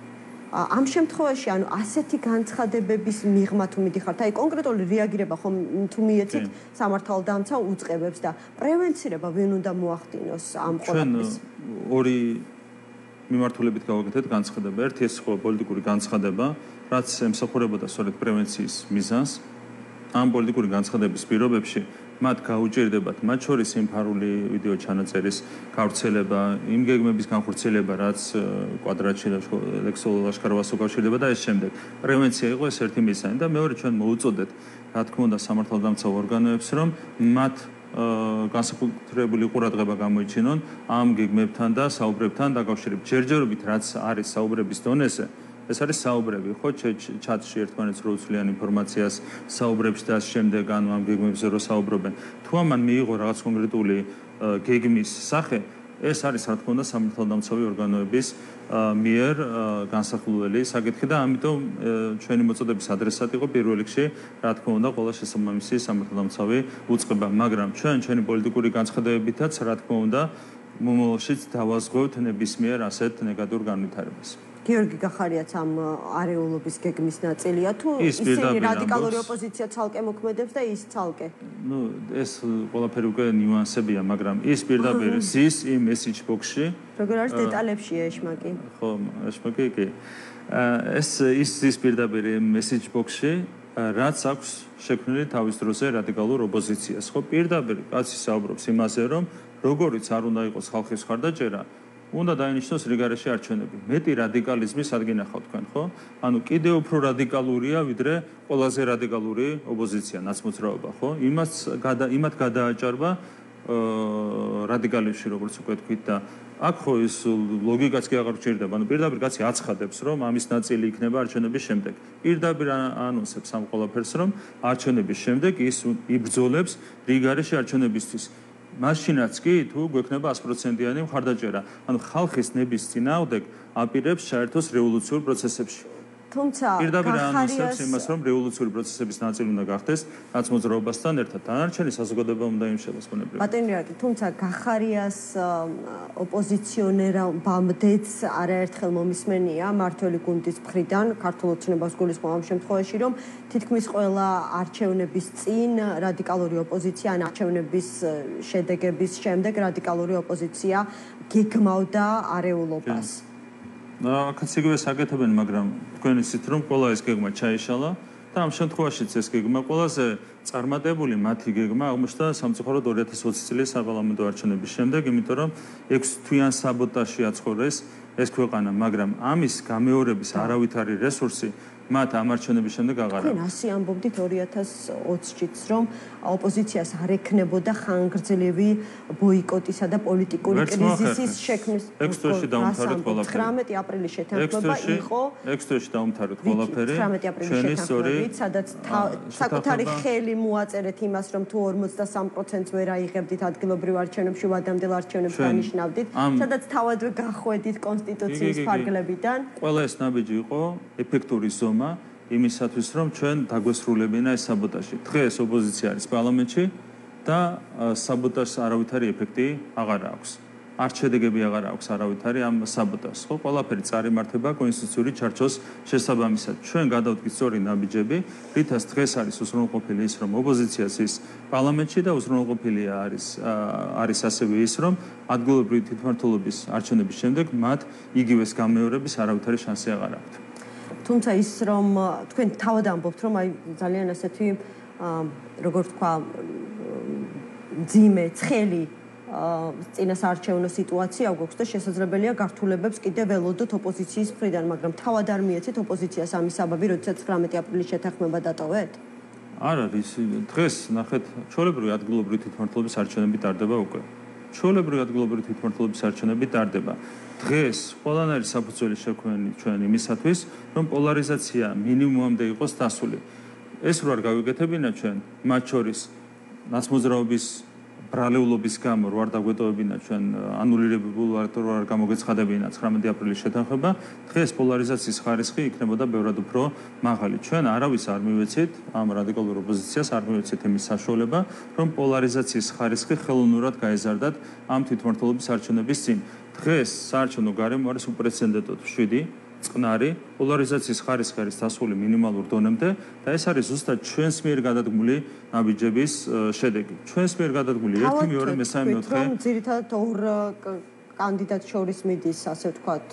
Speaker 1: ამ შემთხვევაში ანუ ასეთი განცხადებების მიღმა თუ მიდიხართ, აი კონკრეტული რეაგირება ხომ თუ მიეცით სამართალდამცა უწყებებს და პრევენცირება ვინ უნდა მოახდინოს ამ ყველაფრის?
Speaker 2: ჩვენ ორი მიმართულებით გავაკეთეთ განცხადება. ერთი ეს ხო პოლიტიკური განცხადება, რაც ემსახურებოდა სწორედ პრევენციის მიზანს. ამ პოლიტიკური განცხადების პირობებში მათ გაუჭირდებათ მათ შორის იმფარული ვიდეო ჩანაწერის გავრცელება, იმ გეგმების განხორციელება, რაც კვადრატში და ლექსოლ ლაშქაროვას უკავშირდება და ეს შემდეგ. პრევენცია იყო ეს ერთი მიზანი და მეორე ჩვენ მოუწოდეთ, რა თქმა უნდა, სამართალდამცავ ორგანოებს, რომ მათ განსაკუთრებული ყურადღება გამოიჩინონ ამ გეგმებთან და საუბრებთან დაკავშირებით. ჯერჯერობით რაც არის საუბრების დონეზე, ეს არის საუბრები, ხო, ჩატში ერთმანეთს რო უცვლიან ინფორმაციას საუბრებში და შემდეგ ანუ ამ გეგმებზე რო საუბრობენ. თუ ამან მიიღო რაღაც კონკრეტული გეგმის სახე, ეს არის რა თქმა უნდა სამართალდამცავი ორგანოების მიერ განსახილველი საკითხი და ამიტომ ჩვენი მოწოდების ადრესატი იყო პირველ რიგში, რა თქმა უნდა, ყველა შესაბამისი სამართალდამცავი უწყება, მაგრამ ჩვენ ჩვენი პოლიტიკური განცხადებებითაც რა თქმა უნდა მომავალშიც დავაზღვევთ ნებისმიერ ასეთ ნეგატიურ განვითარებას.
Speaker 1: გიორგი გახარიაც ამ არეულობის გეგმის ნაწილია თუ ისინი რადიკალური ოპოზიცია ცალკე მოქმედებს და ის ცალკე?
Speaker 2: ნუ ეს ყველაფერი უკვე ნიუანსებია, მაგრამ ის პირდაპირ ზის იმ message box-ში.
Speaker 1: როგორ არის დეტალებშია ეშმაკი?
Speaker 2: ხო, ეშმაკი კი. ეს ის ზის პირდაპირ იმ message box-ში, რაც აქვს შექმნილი თავის დროზე რადიკალურ ოპოზიციას. ხო, პირდაპირ კაცი საუბრობს იმაზე, რომ როგორიც არ უნდა იყოს ხალხის ხარდაჭერა, უნდა დაინიშნოს რიგარეში არჩევნები. მეტი რადიკალიზმი სადგინახავთ თქვენ, ხო? ანუ კიდევ უფრო რადიკალურია, ვიდრე ყველაზე რადიკალური ოპოზიცია, ნაცმოძრაობა, ხო? იმას იმათ გადააჭარბა რადიკალებში, როგორც უკვე თქვით და აქ ხო ის ლოგიკაც კი აღარ გჭირდება. ანუ პირდაპირ კაცი აცხადებს, რომ ამის ნაწილი იქნება არჩევნების შემდეგ. პირდაპირ ანონსებს ამ ყველაფერს, რომ არჩევნების შემდეგ ის იბრძოლებს რიგარეში არჩევნებისთვის. მაშინაც კი თუ გვექნება sto პროცენტიანი მხარდაჭერა. ანუ ხალხის ნების წინააღმდეგ აპირებს საერთოს რევოლუციურ პროცესებში.
Speaker 1: თუმცა
Speaker 2: პირდაპირ ანონსებს იმას, რომ რევოლუციური პროცესების ნაწილი უნდა გახდეს ნაცმოძრაობასთან ერთად. დანარჩენი საზოგადოება უნდა იმშელოს ბუნებრივად.
Speaker 1: ბატონი ირაკლი, თუმცა გახარიას ოპოზიციონერამდეც არაერთხელ მომისმენია მართველი გუნდის მხრიდან ქართულ ოცნებას გულისხმობ ამ შემთხვევაში, რომ თითქმის ყველა არჩევნების წინ რადიკალური ოპოზიცია ან არჩევნების შედეგების შემდეგ რადიკალური ოპოზიცია გეგმავდა არეულობას.
Speaker 2: აქაც იგივე საკეთებენ, მაგრამ თქვენ იცით, რომ ყველა ეს გეგმა ჩაიშალა და ამ შემთხვევაშიც ეს გეგმა ყველაზე წარმატებული მათი გეგმა აღმოჩნდა სამწუხაროდ ორი ათას ოცი წლის საპარლამენტო არჩევნების შემდეგ, იმიტომ რომ ექვსი თვიან საბოტაჟში აცხოვრეს ეს ქვეყანა, მაგრამ ამის გამეორების არავითარი რესურსი მათ ამ არჩევნების შემდეგ აღარ აქვს.
Speaker 1: თქვენ ასე ამბობდით ორი ათას ოცშიც, რომ ოპოზიციას არ ექნებოდა ხანგრძლივი ბოიკოტისა და პოლიტიკური კრიზისის შექმნის.
Speaker 2: ექვსი თვეში დაუმთავრეთ ყველაფერი.
Speaker 1: ცხრამეტი აპრილის შეთანხმება იყო.
Speaker 2: ექვსი თვეში დაუმთავრეთ ყველაფერი.
Speaker 1: ცხრამეტი აპრილის შეთანხმებით, სადაც საკუთარი ხელი მოაწერეთ იმას, რომ თუ ორმოცდასამ პროცენტს ვერ აიღებდით ადგილობრივ არჩევნებში, ვადამდელ არჩევნებს დანიშნავდით, სადაც თავადვე გახვედით კონსტიტუციის ფარგლებიდან.
Speaker 2: ყველა ეს ნაბიჯი იყო ეფექტური ზომა იმისათვის, რომ ჩვენ დაგვესრულებინა ეს საბოტაჟი. დღეს ოპოზიცია არის პარლამენტში და საბოტაჟს არავითარი ეფექტი აღარ აქვს. არ შედეგები აღარ აქვს არავითარი ამ საბოტაჟს. ხო, ყველაფერი წარიმართება კონსტიტუციური ჩარჩოს შესაბამისად. ჩვენ გადავდგით სწორი ნაბიჯები, რითაც დღეს არის უზრუნველყოფილი ის, რომ ოპოზიციას ის პარლამენტში და უზრუნველყოფილია არის არის ასევე ის, რომ ადგილობრივი თვითმმართველობის არჩევნების შემდეგ მათ იგივეს გამეორების არავითარი შანსი აღარ აქვთ.
Speaker 1: თუმცა ის რომ თქვენ თავად ამბობთ, რომ აი ძალიან ასეთი როგორ თქვა ძიმე, ცხელი წინასაარჩევნო სიტუაცია გვაქვს და შესაძლებელია გართულებებს კიდევ ველოდოთ ოპოზიციის მხრიდან, მაგრამ თავად არ მიეცეთ ოპოზიციას ამის საბაბი, როდესაც ცხრამეტი აპრილის შეთანხმება დატოვეთ?
Speaker 2: არ არის. დღეს ნახეთ, ჩვეულებრივი ადგილობრივი თვითმმართველობის არჩევნები ტარდება უკვე. ჩვეულებრივი ადგილობრივი თვითმმართველობის არჩევნები ტარდება. დღეს ყველანაირი საფუძველი შექმნილი ჩვენ იმისათვის, რომ პოლარიზაცია მინიმუმამდე იყოს დასული. ეს რო არ გავიგეთებინა ჩვენ, მათ შორის ნაცმოძრაობის ბრალეულობის გამო რო არ დაგვეტოვებინა ჩვენ ანულირებულ რო არ გამოგეცხადებინა ცხრამეტი აპრილის შეთანხმება, დღეს პოლარიზაციის ხარისხი იქნებოდა ბევრად უფრო მაღალი. ჩვენ არავის არ მივეცით ამ რადიკალურ ოპოზიციას არ მივეცით იმის საშუალება, რომ პოლარიზაციის ხარისხი ხელოვნურად გაეზარდათ ამ თვითმმართველობის არჩევნების წინ. დღეს საარჩევნო გარემო არის უპრეცედენტოდ შვიდი წყნარი, პოლარიზაციის ხარისხი არის დასული მინიმალურ დონემდე და ეს არის ზუსტად ჩვენს მიერ გადადგმული ნაბიჯების შედეგი. ჩვენს მიერ გადადგმული ერთი, მეორე, მესამე, მეოთხე.
Speaker 1: რომ ძირითადად ორ კანდიდატ შორის მიდის, ასე ვთქვათ,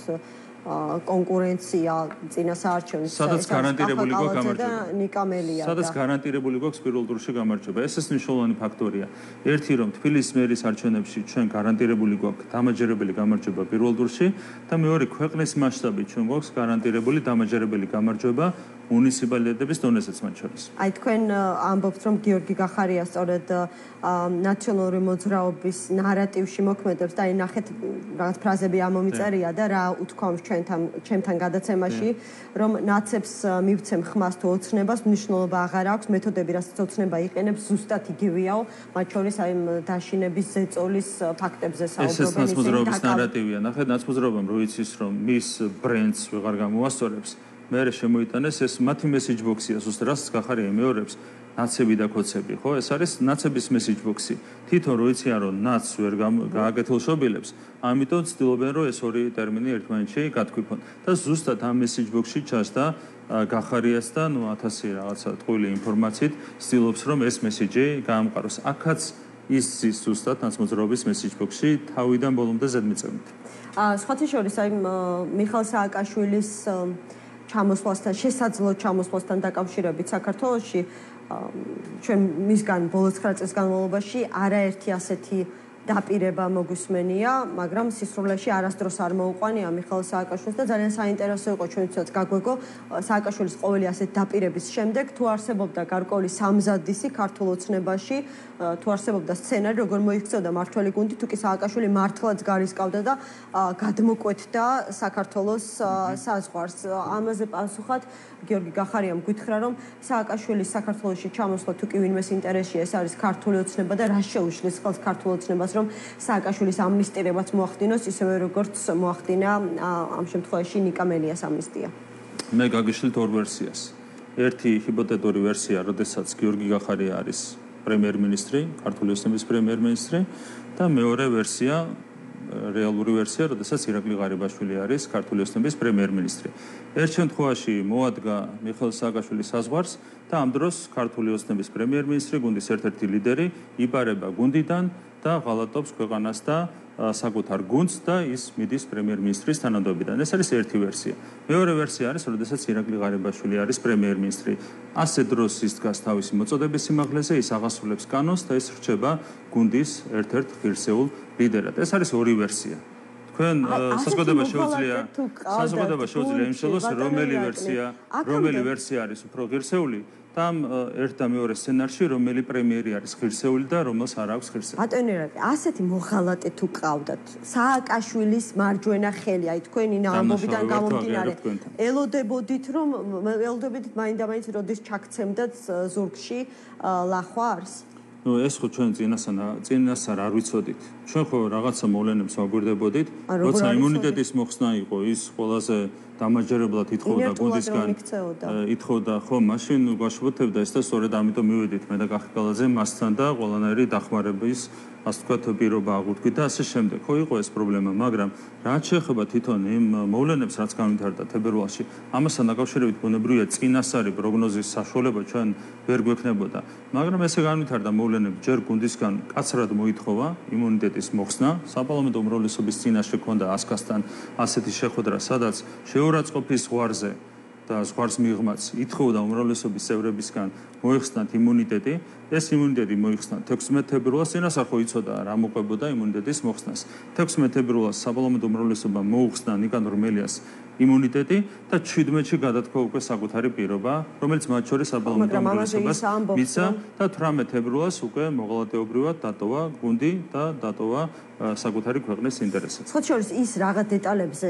Speaker 1: კონკურენცია წინასაარჩევნო
Speaker 2: სადაც გარანტირებული გვაქვს გამარჯვება.
Speaker 1: ნიკამელია.
Speaker 2: სადაც გარანტირებული გვაქვს პირველ ტურში გამარჯვება. ეს ის მნიშვნელოვანი ფაქტორია. ერთი რომ თბილისის მერის არჩევნებში ჩვენ გარანტირებული გვაქვს დამაჯერებელი გამარჯვება პირველ ტურში და მეორე ქვეყნის მასშტაბით ჩვენ გვაქვს გარანტირებული დამაჯერებელი გამარჯვება მუნიციპალიტეტების დონეზეც მათ შორის.
Speaker 1: აი თქვენ ამბობთ რომ გიორგი გახარია სწორედ ნაციონალური მოძრაობის ნარატივში მოქმედებს და აი ნახეთ რაღაც ფრაზები ამომიწერია და რა უთქვამს ჩვენთან ჩემთან გადაცემაში რომ ნაცებს მივცემ ხმას თუ ოცნებას მნიშვნელობა აღარ აქვს მეთოდები რასაც ოცნება იყენებს ზუსტად იგივეაო მათ შორის აი დაშინების ზეწოლის ფაქტებზე საუბრობენ
Speaker 2: ეს ნაცმოძრაობის ნარატივია ნახეთ ნაცმოძრაობამ რო იცის რომ მის ბრენდს ვეღარ გამოასწორებს მე შემოიტანეს ეს მათი მესეჯ ბოქსია ზუსტად რასაც გახარია მეორებს ნაცები და კოცები ხო ეს არის ნაცების მესეჯ ბოქსი თვითონ რო იციან რომ ნაც ვერ გააკეთილშობილებს ამიტომ ცდილობენ რომ ეს ორი ტერმინი ერთმანეთში გათქვიფონ და ზუსტად ამ მესეჯ ბოქსში ჩასდა გახარიას და ნუ ათასი რაღაცა ტყუილი ინფორმაციით ცდილობს რომ ეს მესეჯი გაამყაროს აქაც ის ის ზუსტად ნაცმოძრაობის მესეჯ ბოქსში თავიდან ბოლომდე ზედმიწევნით
Speaker 1: სხვათა შორის აი მიხეილ სააკაშვილის ჩამოსვლასთან შესაძლო ჩამოსვლასთან დაკავშირებით საქართველოში ჩვენ მისგან ბოლო ცხრა წლის განმავლობაში არაერთი ასეთი დაპირება მოგვისმენია, მაგრამ სისრულეში არასდროს არ მოუყვანია მიხეილ სააკაშვილს და ძალიან საინტერესო იყო ჩვენთვისაც გაგვეგო სააკაშვილის ყოველი ასეთ დაპირების შემდეგ თუ არსებობდა გარკვეული სამზადისი ქართულ ოცნებაში, თუ არსებობდა სცენარი, როგორ მოიქცეოდა მართველი გუნდი, თუ კი სააკაშვილი მართლაც გარისკავდა და გადმოკვეთდა საქართველოს საზღვარს. ამაზე პასუხად გიორგი გახარიამ გითხრა, რომ სააკაშვილის საქართველოში ჩამოსვლა თუ კი ვინმეს ინტერესია, ეს არის ქართული ოცნება და რა შეუშლის ხელს ქართულ ოცნებას, რომ სააკაშვილის ამნისტირებაც მოახდინოს, ისევე როგორც მოახდინა ამ შემთხვევაში ნიკამელიას ამნისტია.
Speaker 2: მე გაგიშლით ორ ვერსიას. ერთი ჰიპოთეტური ვერსია, როდესაც გიორგი გახარია არის პრემიერ-მინისტრი, ქართული ოცნების პრემიერ-მინისტრი და მეორე ვერსია, რეალური ვერსია, როდესაც ირაკლი ღარიბაშვილი არის ქართული ოცნების პრემიერ-მინისტრი. ერთ შემთხვევაში მოადგა მიხეილ სააკაშვილის საზღვარს და ამ დროს ქართული ოცნების პრემიერ-მინისტრი, გუნდის ერთ-ერთი ლიდერი, იპარება გუნდიდან და ღალატობს ქვეყანას და საკუთარ გუნდს და ის მიდის პრემიერ-მინისტრის თანამდებობიდან. ეს არის ერთი ვერსია. მეორე ვერსია არის, როდესაც ირაკლი ღარიბაშვილი არის პრემიერ-მინისტრი. ასე დროს ის დგას თავისი მოწოდების სიმაღლეზე, ის აღასრულებს კანონს და ის რჩება გუნდის ერთ-ერთ ღირსეულ ლიდერად. ეს არის ორი ვერსია. თქვენ საზოგადოება შეუძლია საზოგადოება შეუძლია იმშელოს, რომელი ვერსია, რომელი ვერსია არის უფრო ღირსეული და ერთ და მეორე სცენარში რომელი პრემიერი არის ღირსეული და რომელს არ აქვს ღირსეული.
Speaker 1: ბატონო ირაკლი, ასეთი მოღალატე თუ ყავდათ, სააკაშვილის მარჯვენა ხელი, აი თქვენი ამბობიდან გამომდინარე, ელოდებოდით რომ ელოდებოდით მაინდა-მაინც როდის ჩაქცემდათ ზურგში ლახვა არის?
Speaker 2: ნუ ეს ხო ჩვენ წინასან წინასარ არ ვიცოდით. ჩვენ ხო რაღაცა მოვლენებს ვაგვირდებოდით, როცა იმუნიტეტის მოხსნა იყო, ის ყველაზე დამაჯერებლად ითხოვდა გუნდისგან. ითხოვდა, ხო, მაშინ გვაშფოთებდა ეს და სწორედ ამიტომ მივედით მე და კახიკალაძე მასთან და ყველანაირი დახმარების, ასე ვთქვათ, პირობა აღვთქვით და ასე შემდეგ. ხო იყო ეს პრობლემა, მაგრამ რაც შეეხება თვითონ იმ მოვლენებს, რაც განვითარდა თებერვალში, ამასთან დაკავშირებით ბუნებრივია წინასარი პროგნოზის საშუალება ჩვენ ვერ გვექნებოდა. მაგრამ ესე განვითარდა მოვლენები, ჯერ გუნდისგან კაცრად მოითხოვა იმუნიტეტის მოხსნა, საპარლამენტო უმრავლესობის წინაშე ქონდა ასკასთან ასეთი შეხვედრა, სადაც შეურაცხყოფის ზღვარზე და ზღვარს მიღმაც ითხოვდა უმრავლესობის წევრებისგან მოიხსნათ იმუნიტეტი. ეს იმუნიტეტი მოიხსნა თექვსმეტ თებერვალს, წინასწარ ხო იცოდა რა მოყვებოდა იმუნიტეტის მოხსნას. თექვსმეტ თებერვალს საპარლამენტო უმრავლესობა მოუხსნა ნიკანორ მელიას იმუნიტეტი და ჩვიდმეტში გადათქვა უკვე საკუთარი პირობა, რომელიც მათ შორის საპარლამენტო უმრავლესობას მისცა და თვრამეტ თებერვალს უკვე მოღალატეობრივად დატოვა გუნდი და დატოვა საკუთარი ქვეყნის ინტერესებს.
Speaker 1: სხვა შორის ის რაღაც დეტალებზე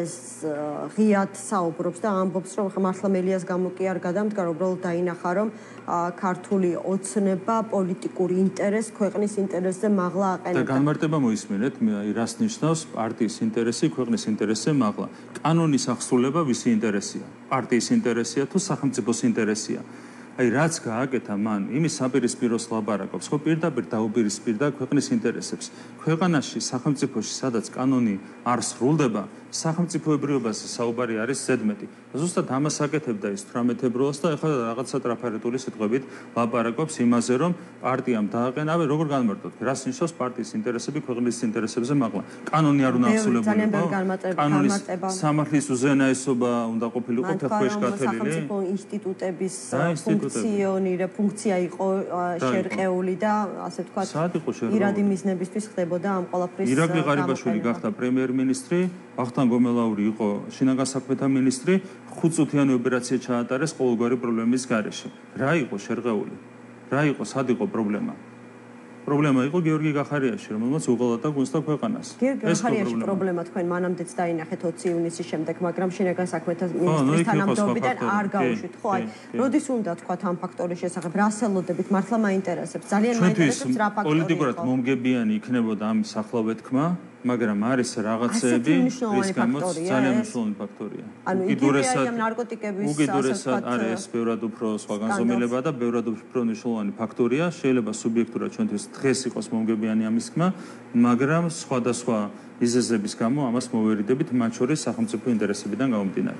Speaker 1: ღიად საუბრობს და ამბობს, რომ მართლა მელიას გამო კი არ გადამდგა, უბრალოდ დაინახა, რომ ქართული ოცნება პოლიტიკური ინტერესი, ქვეყნის ინტერესზე მაღლა აყენებდა.
Speaker 2: და განმარტება მოისმინეთ, რას ნიშნავს პარტიის ინტერესი, ქვეყნის ინტერესზე მაღლა. კანონის აღსრულება ვისი ინტერესია? პარტიის ინტერესია თუ სახელმწიფოს ინტერესია? აი რაც გააკეთა მან, იმის საპირისპიროს ლაპარაკობს, ხო პირდაპირ დაუპირისპირდა ქვეყნის ინტერესებს. ქვეყანაში, სახელმწიფოში, სადაც კანონი არ სრულდება, სახელმწიფოებრიობაზე საუბარი არის ზედმეტი. ზუსტად ამას აკეთებდა ის თვრამეტებროლს და ეხლა რაღაცა ტრაფარეტული სიტყვებით ლაპარაკობს იმაზე, რომ პარტიამ დააყენავე, როგორ განმარტოთ, რას ნიშნავს პარტიის ინტერესები ქვეყნის ინტერესებზე მაღლა. კანონი არ უნდა აღსრულებულიყო. კანონის სამართლის უზენაესობა უნდა ყოფილიყო თექვეშ გათვლილი.
Speaker 1: სახელმწიფო ინსტიტუტების ფუნქციონირება, ფუნქცია იყო შერყეული და ასე ვთქვათ, ირადი მიზნებისთვის ხდებოდა ამ ყველაფრის.
Speaker 2: ირაკლი ღარიბაშვილი გახდა პრემიერ-მინისტრი, ვახტანგ გომელაური იყო შინაგან საქმეთა მინისტრი, ხუთწუთიანი ოპერაცია ჩაატარეს ყოველგვარი პრობლემის გარეშე. რა იყო შერყეული? რა იყო, სად იყო პრობლემა? პრობლემა იყო გიორგი გახარიაში, რომელმაც უღალატა გუნდსა ქვეყანას.
Speaker 1: გიორგი გახარიაში პრობლემა თქვენ მანამდეც დაინახეთ ოცი ივნისის შემდეგ, მაგრამ შინაგან საქმეთა მინისტრის თანამდებობიდან არ გაუშვით. ხო, აი, როდის უნდა თქვათ ამ ფაქტორის შესახებ, რას ელოდებით, მართლა მაინტერესებს, ძალიან მაინტერესებს რა ფაქტორი იყო.
Speaker 2: პოლიტიკურად მომგებიანი იქნებოდა ამის ახლავე თქმა, მაგრამ არის რაღაცეები, რის გამოც ძალიან მნიშვნელოვანი ფაქტორია.
Speaker 1: ანუ იდეაა ამ ნარკოტიკების
Speaker 2: უკიდურესად არის ბევრად უფრო სხვა განზომილება და ბევრად უფრო მნიშვნელოვანი ფაქტორია. შეიძლება სუბიექტურად ჩვენთვის დღეს იყოს მომგებიანი ამის თქმა, მაგრამ სხვადასხვა მიზეზების გამო ამას მოვერიდებით, მათ შორის სახელმწიფო ინტერესებიდან გამომდინარე.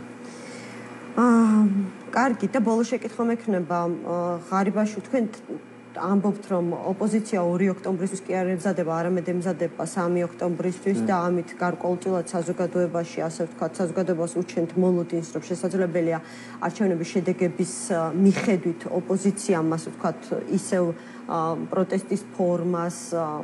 Speaker 1: აა, კარგი და ბოლო შეკითხვა მექნება, ღარიბაშვილი თქვენ ამბობთ, რომ ოპოზიცია ორი ოქტომბრისთვის კი არ ემზადება, არამედ ემზადება სამი ოქტომბრისთვის და ამით გარკვეულწილად საზოგადოებაში, ასე ვთქვათ, საზოგადოებას უჩენთ მოლოდინს, რომ შესაძლებელია არჩევნების შედეგების მიხედვით ოპოზიციამ, ასე ვთქვათ, ისევ პროტესტის ფორმას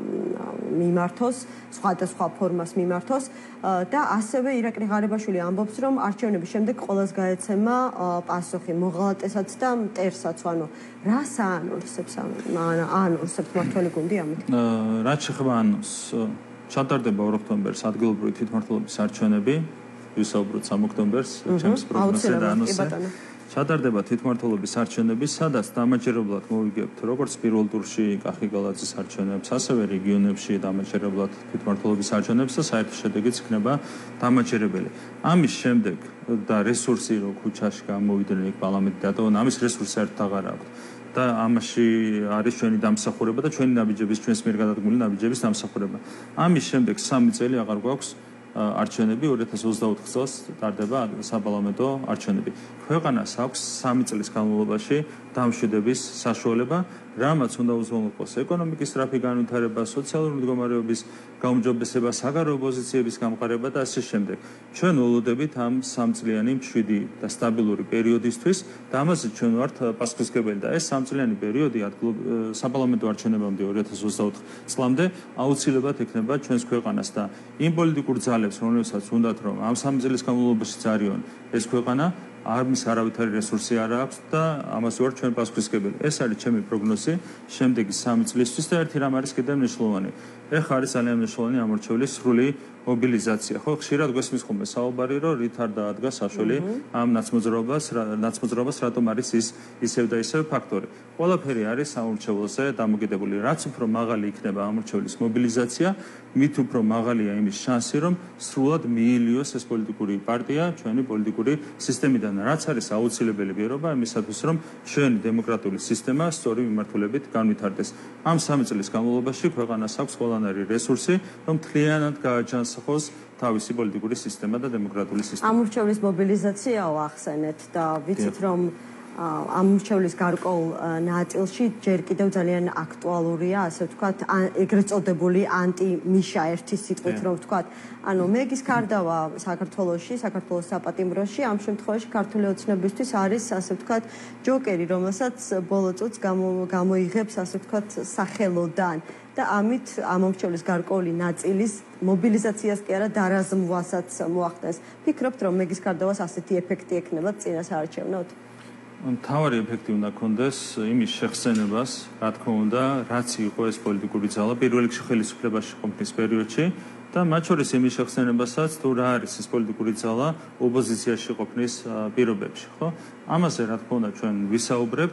Speaker 1: მიმართოს, სხვადასხვა ფორმას მიმართოს და ასევე ირაკლი ღარიბაშვილი ამბობს, რომ არჩევნების შემდეგ ყველას გაეცემა პასუხი მოღალატესაც და მტერსაც, ანუ რას აანონსებს აანონსებს მმართველი გუნდი ამით?
Speaker 2: რაც შეეხება ანონს, ჩატარდება ორ ოქტომბერს ადგილობრივი თვითმმართველობის არჩევნები, ვისაუბროთ სამ ოქტომბერს, ჩემს პროგნოზზე და ანონსზე. ჩატარდება თვითმმართველობის არჩევნები, სადაც დამაჯერებლად მოვიგებთ როგორც პირველ ტურში კახი-გალაძის არჩევნებს, ასევე რეგიონებში დამაჯერებლად თვითმმართველობის არჩევნებს და საერთო შედეგიც იქნება დამაჯერებელი. ამის შემდეგ და რესურსი რო ქუჩაში გამოვიდნენ იქ პარლამენტი დატოვონ, ამის რესურსი საერთოდ აღარ აქვს. და ამაში არის ჩვენი დამსახურება და ჩვენი ნაბიჯების, ჩვენს მიერ გადადგმული ნაბიჯების დამსახურება. ამის შემდეგ სამი წელი აღარ გვაქვს არჩევნები, ორი ათას ოცდაოთხ წელს ტარდება საპარლამენტო არჩევნები. ქვეყანას აქვს სამი წლის განმავლობაში დამშვიდების საშუალება, რამაც უნდა უზრუნველყოს ეკონომიკის სწრაფი განვითარება, სოციალური მდგომარეობის გაუმჯობესება, საგარეო პოზიციების გამყარება და ასე შემდეგ. ჩვენ ველოდებით ამ სამწლიანი მშვიდი და სტაბილური პერიოდისთვის და ამაზე ჩვენ ვართ პასუხისმგებელი და ეს სამწლიანი პერიოდი საპარლამენტო არჩევნებამდე ორი ათას ოცდაოთხ წლამდე აუცილებლად ექნება ჩვენს ქვეყანას და იმ პოლიტიკურ ძალებს, რომლებსაც უნდათ რომ ამ სამი წლის განმავლობაში წარიონ ეს ქვეყანა ამის არავითარი რესურსი არ აქვს და ამას ვარ ჩვენ პასუხისმგებელი. ეს არის ჩემი პროგნოზი შემდეგი სამი წლისთვის და ერთი რამ არის კიდევ მნიშვნელოვანი. ეხლა არის ძალიან მნიშვნელოვანი ამორჩეველი სრული მობილიზაცია. ხო, ხშირად გვესმის ხოლმე საუბარი, რომ რით არ დაადგა საშველი ამ ნაცმოძრაობას, ნაცმოძრაობას რატომ არის ის ისევ და ისევ ფაქტორი. ყველაფერი არის სამორჩეველზე დამოკიდებული. რაც უფრო მაღალი იქნება ამორჩეველის მობილიზაცია, მით უფრო მაღალია იმის შანსი, რომ სრულად მიილიოს ეს პოლიტიკური პარტია ჩვენი პოლიტიკური სისტემიდან. რაც არის აუცილებელი პირობა იმისათვის, რომ ჩვენი დემოკრატიული სისტემა სწორი მიმართულებით განვითარდეს. ამ სამი წლის განმავლობაში ქვეყანას აქვს ყველანაირი რესურსი, რომ მთლიანად გააჯანსაღოს თავისი პოლიტიკური სისტემა და დემოკრატიული სისტემა.
Speaker 1: ამორჩევლის მობილიზაციაო ახსენეთ და ვიცით, რომ ამორჩევლის გარკვეულ ნაწილში ჯერ კიდევ ძალიან აქტუალურია, ასე ვთქვათ, ეგრეთ წოდებული ანტი-მიშა ერთი სიტყვით რომ ვთქვათ. ანუ მეგის გარდავა საქართველოში, საქართველოს საპატიმროში, ამ შემთხვევაში ქართული ოცნებისთვის არის, ასე ვთქვათ, ჯოკერი, რომელსაც ბოლო წუთს გამოიღებს, ასე ვთქვათ, სახელოდან. და ამით ამორჩევლის გარკვეული ნაწილის მობილიზაციას კი არა დარაზმვასაც მოახდენს. ფიქრობთ, რომ მეგის გარდავას ასეთი ეფექტი ექნება წინასაარჩევნოდ?
Speaker 2: მთავარი ეფექტი უნდა ქონდეს იმის შეხსენებას, რა თქმა უნდა, რაც იყო ეს პოლიტიკური ძალა პირველ რიგში ხელისუფლებაში ყოფნის პერიოდში და მათ შორის იმის შეხსენებასაც, თუ რა არის ეს პოლიტიკური ძალა ოპოზიციაში ყოფნის პირობებში, ხო? ამაზე რა თქმა უნდა ჩვენ ვისაუბრებთ.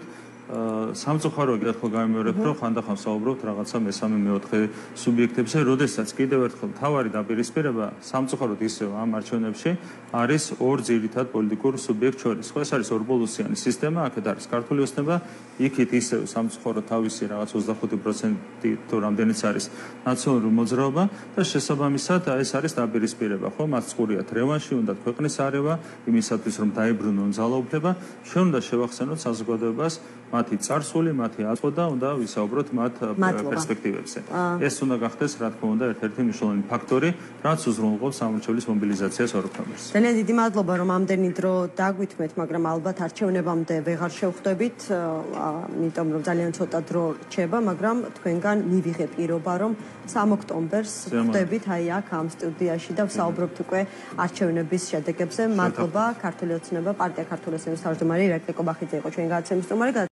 Speaker 2: სამწუხაროა ერთხელ გამიმეორებთ, რომ ხანდახან საუბრობთ რაღაცა მესამე მეოთხე სუბიექტებზე, როდესაც კიდევ ერთხელ თავარი დაპირისპირება სამწუხაროდ ისევ ამ არჩევნებში არის ორ ძირითად პოლიტიკურ სუბიექტ შორის. ხო, ეს არის ორბოლოსიანი სისტემა, აქეთ არის ქართული ოცნება, იქით ისევ სამწუხაროდ თავისი რაღაც ოცდახუთი პროცენტი თუ რამდენიც არის ნაციონალური მოძრაობა და შესაბამისად ეს არის დაპირისპირება, ხო, მათ წყურიათ რევანში, უნდათ ქვეყნის არევა, იმისათვის რომ დაებრუნონ ძალაუფლება, ჩვენ უნდა შევახსენოთ საზოგადოებას მათი წარსული, მათი აწვა და უნდა ვისაუბროთ მათ პერსპექტივებზე. ეს უნდა გახდეს, რა თქმა უნდა, ერთ-ერთი მნიშვნელოვანი ფაქტორი, რაც უზრუნველყოფს სამმართველოს მობილიზაციას ორ ოქტომბერს.
Speaker 1: ძალიან დიდი მადლობა, რომ ამდენი დრო დაგვითმეთ, მაგრამ ალბათ არჩევნებამდე ვეღარ შევხვდებით, იმიტომ რომ ძალიან ცოტა დრო რჩება, მაგრამ თქვენგან მივიღე პირობა, რომ სამ ოქტომბერს ხვდებით აი აქ ამ სტუდიაში და ვსაუბრობთ უკვე არჩევნების შედეგებზე. მადლობა, ქართული ოცნება, პარტია ქართული ოცნების თავმჯდომარე ირაკლი კობახიძე იყო ჩვენი გადაცემის სტუმარი.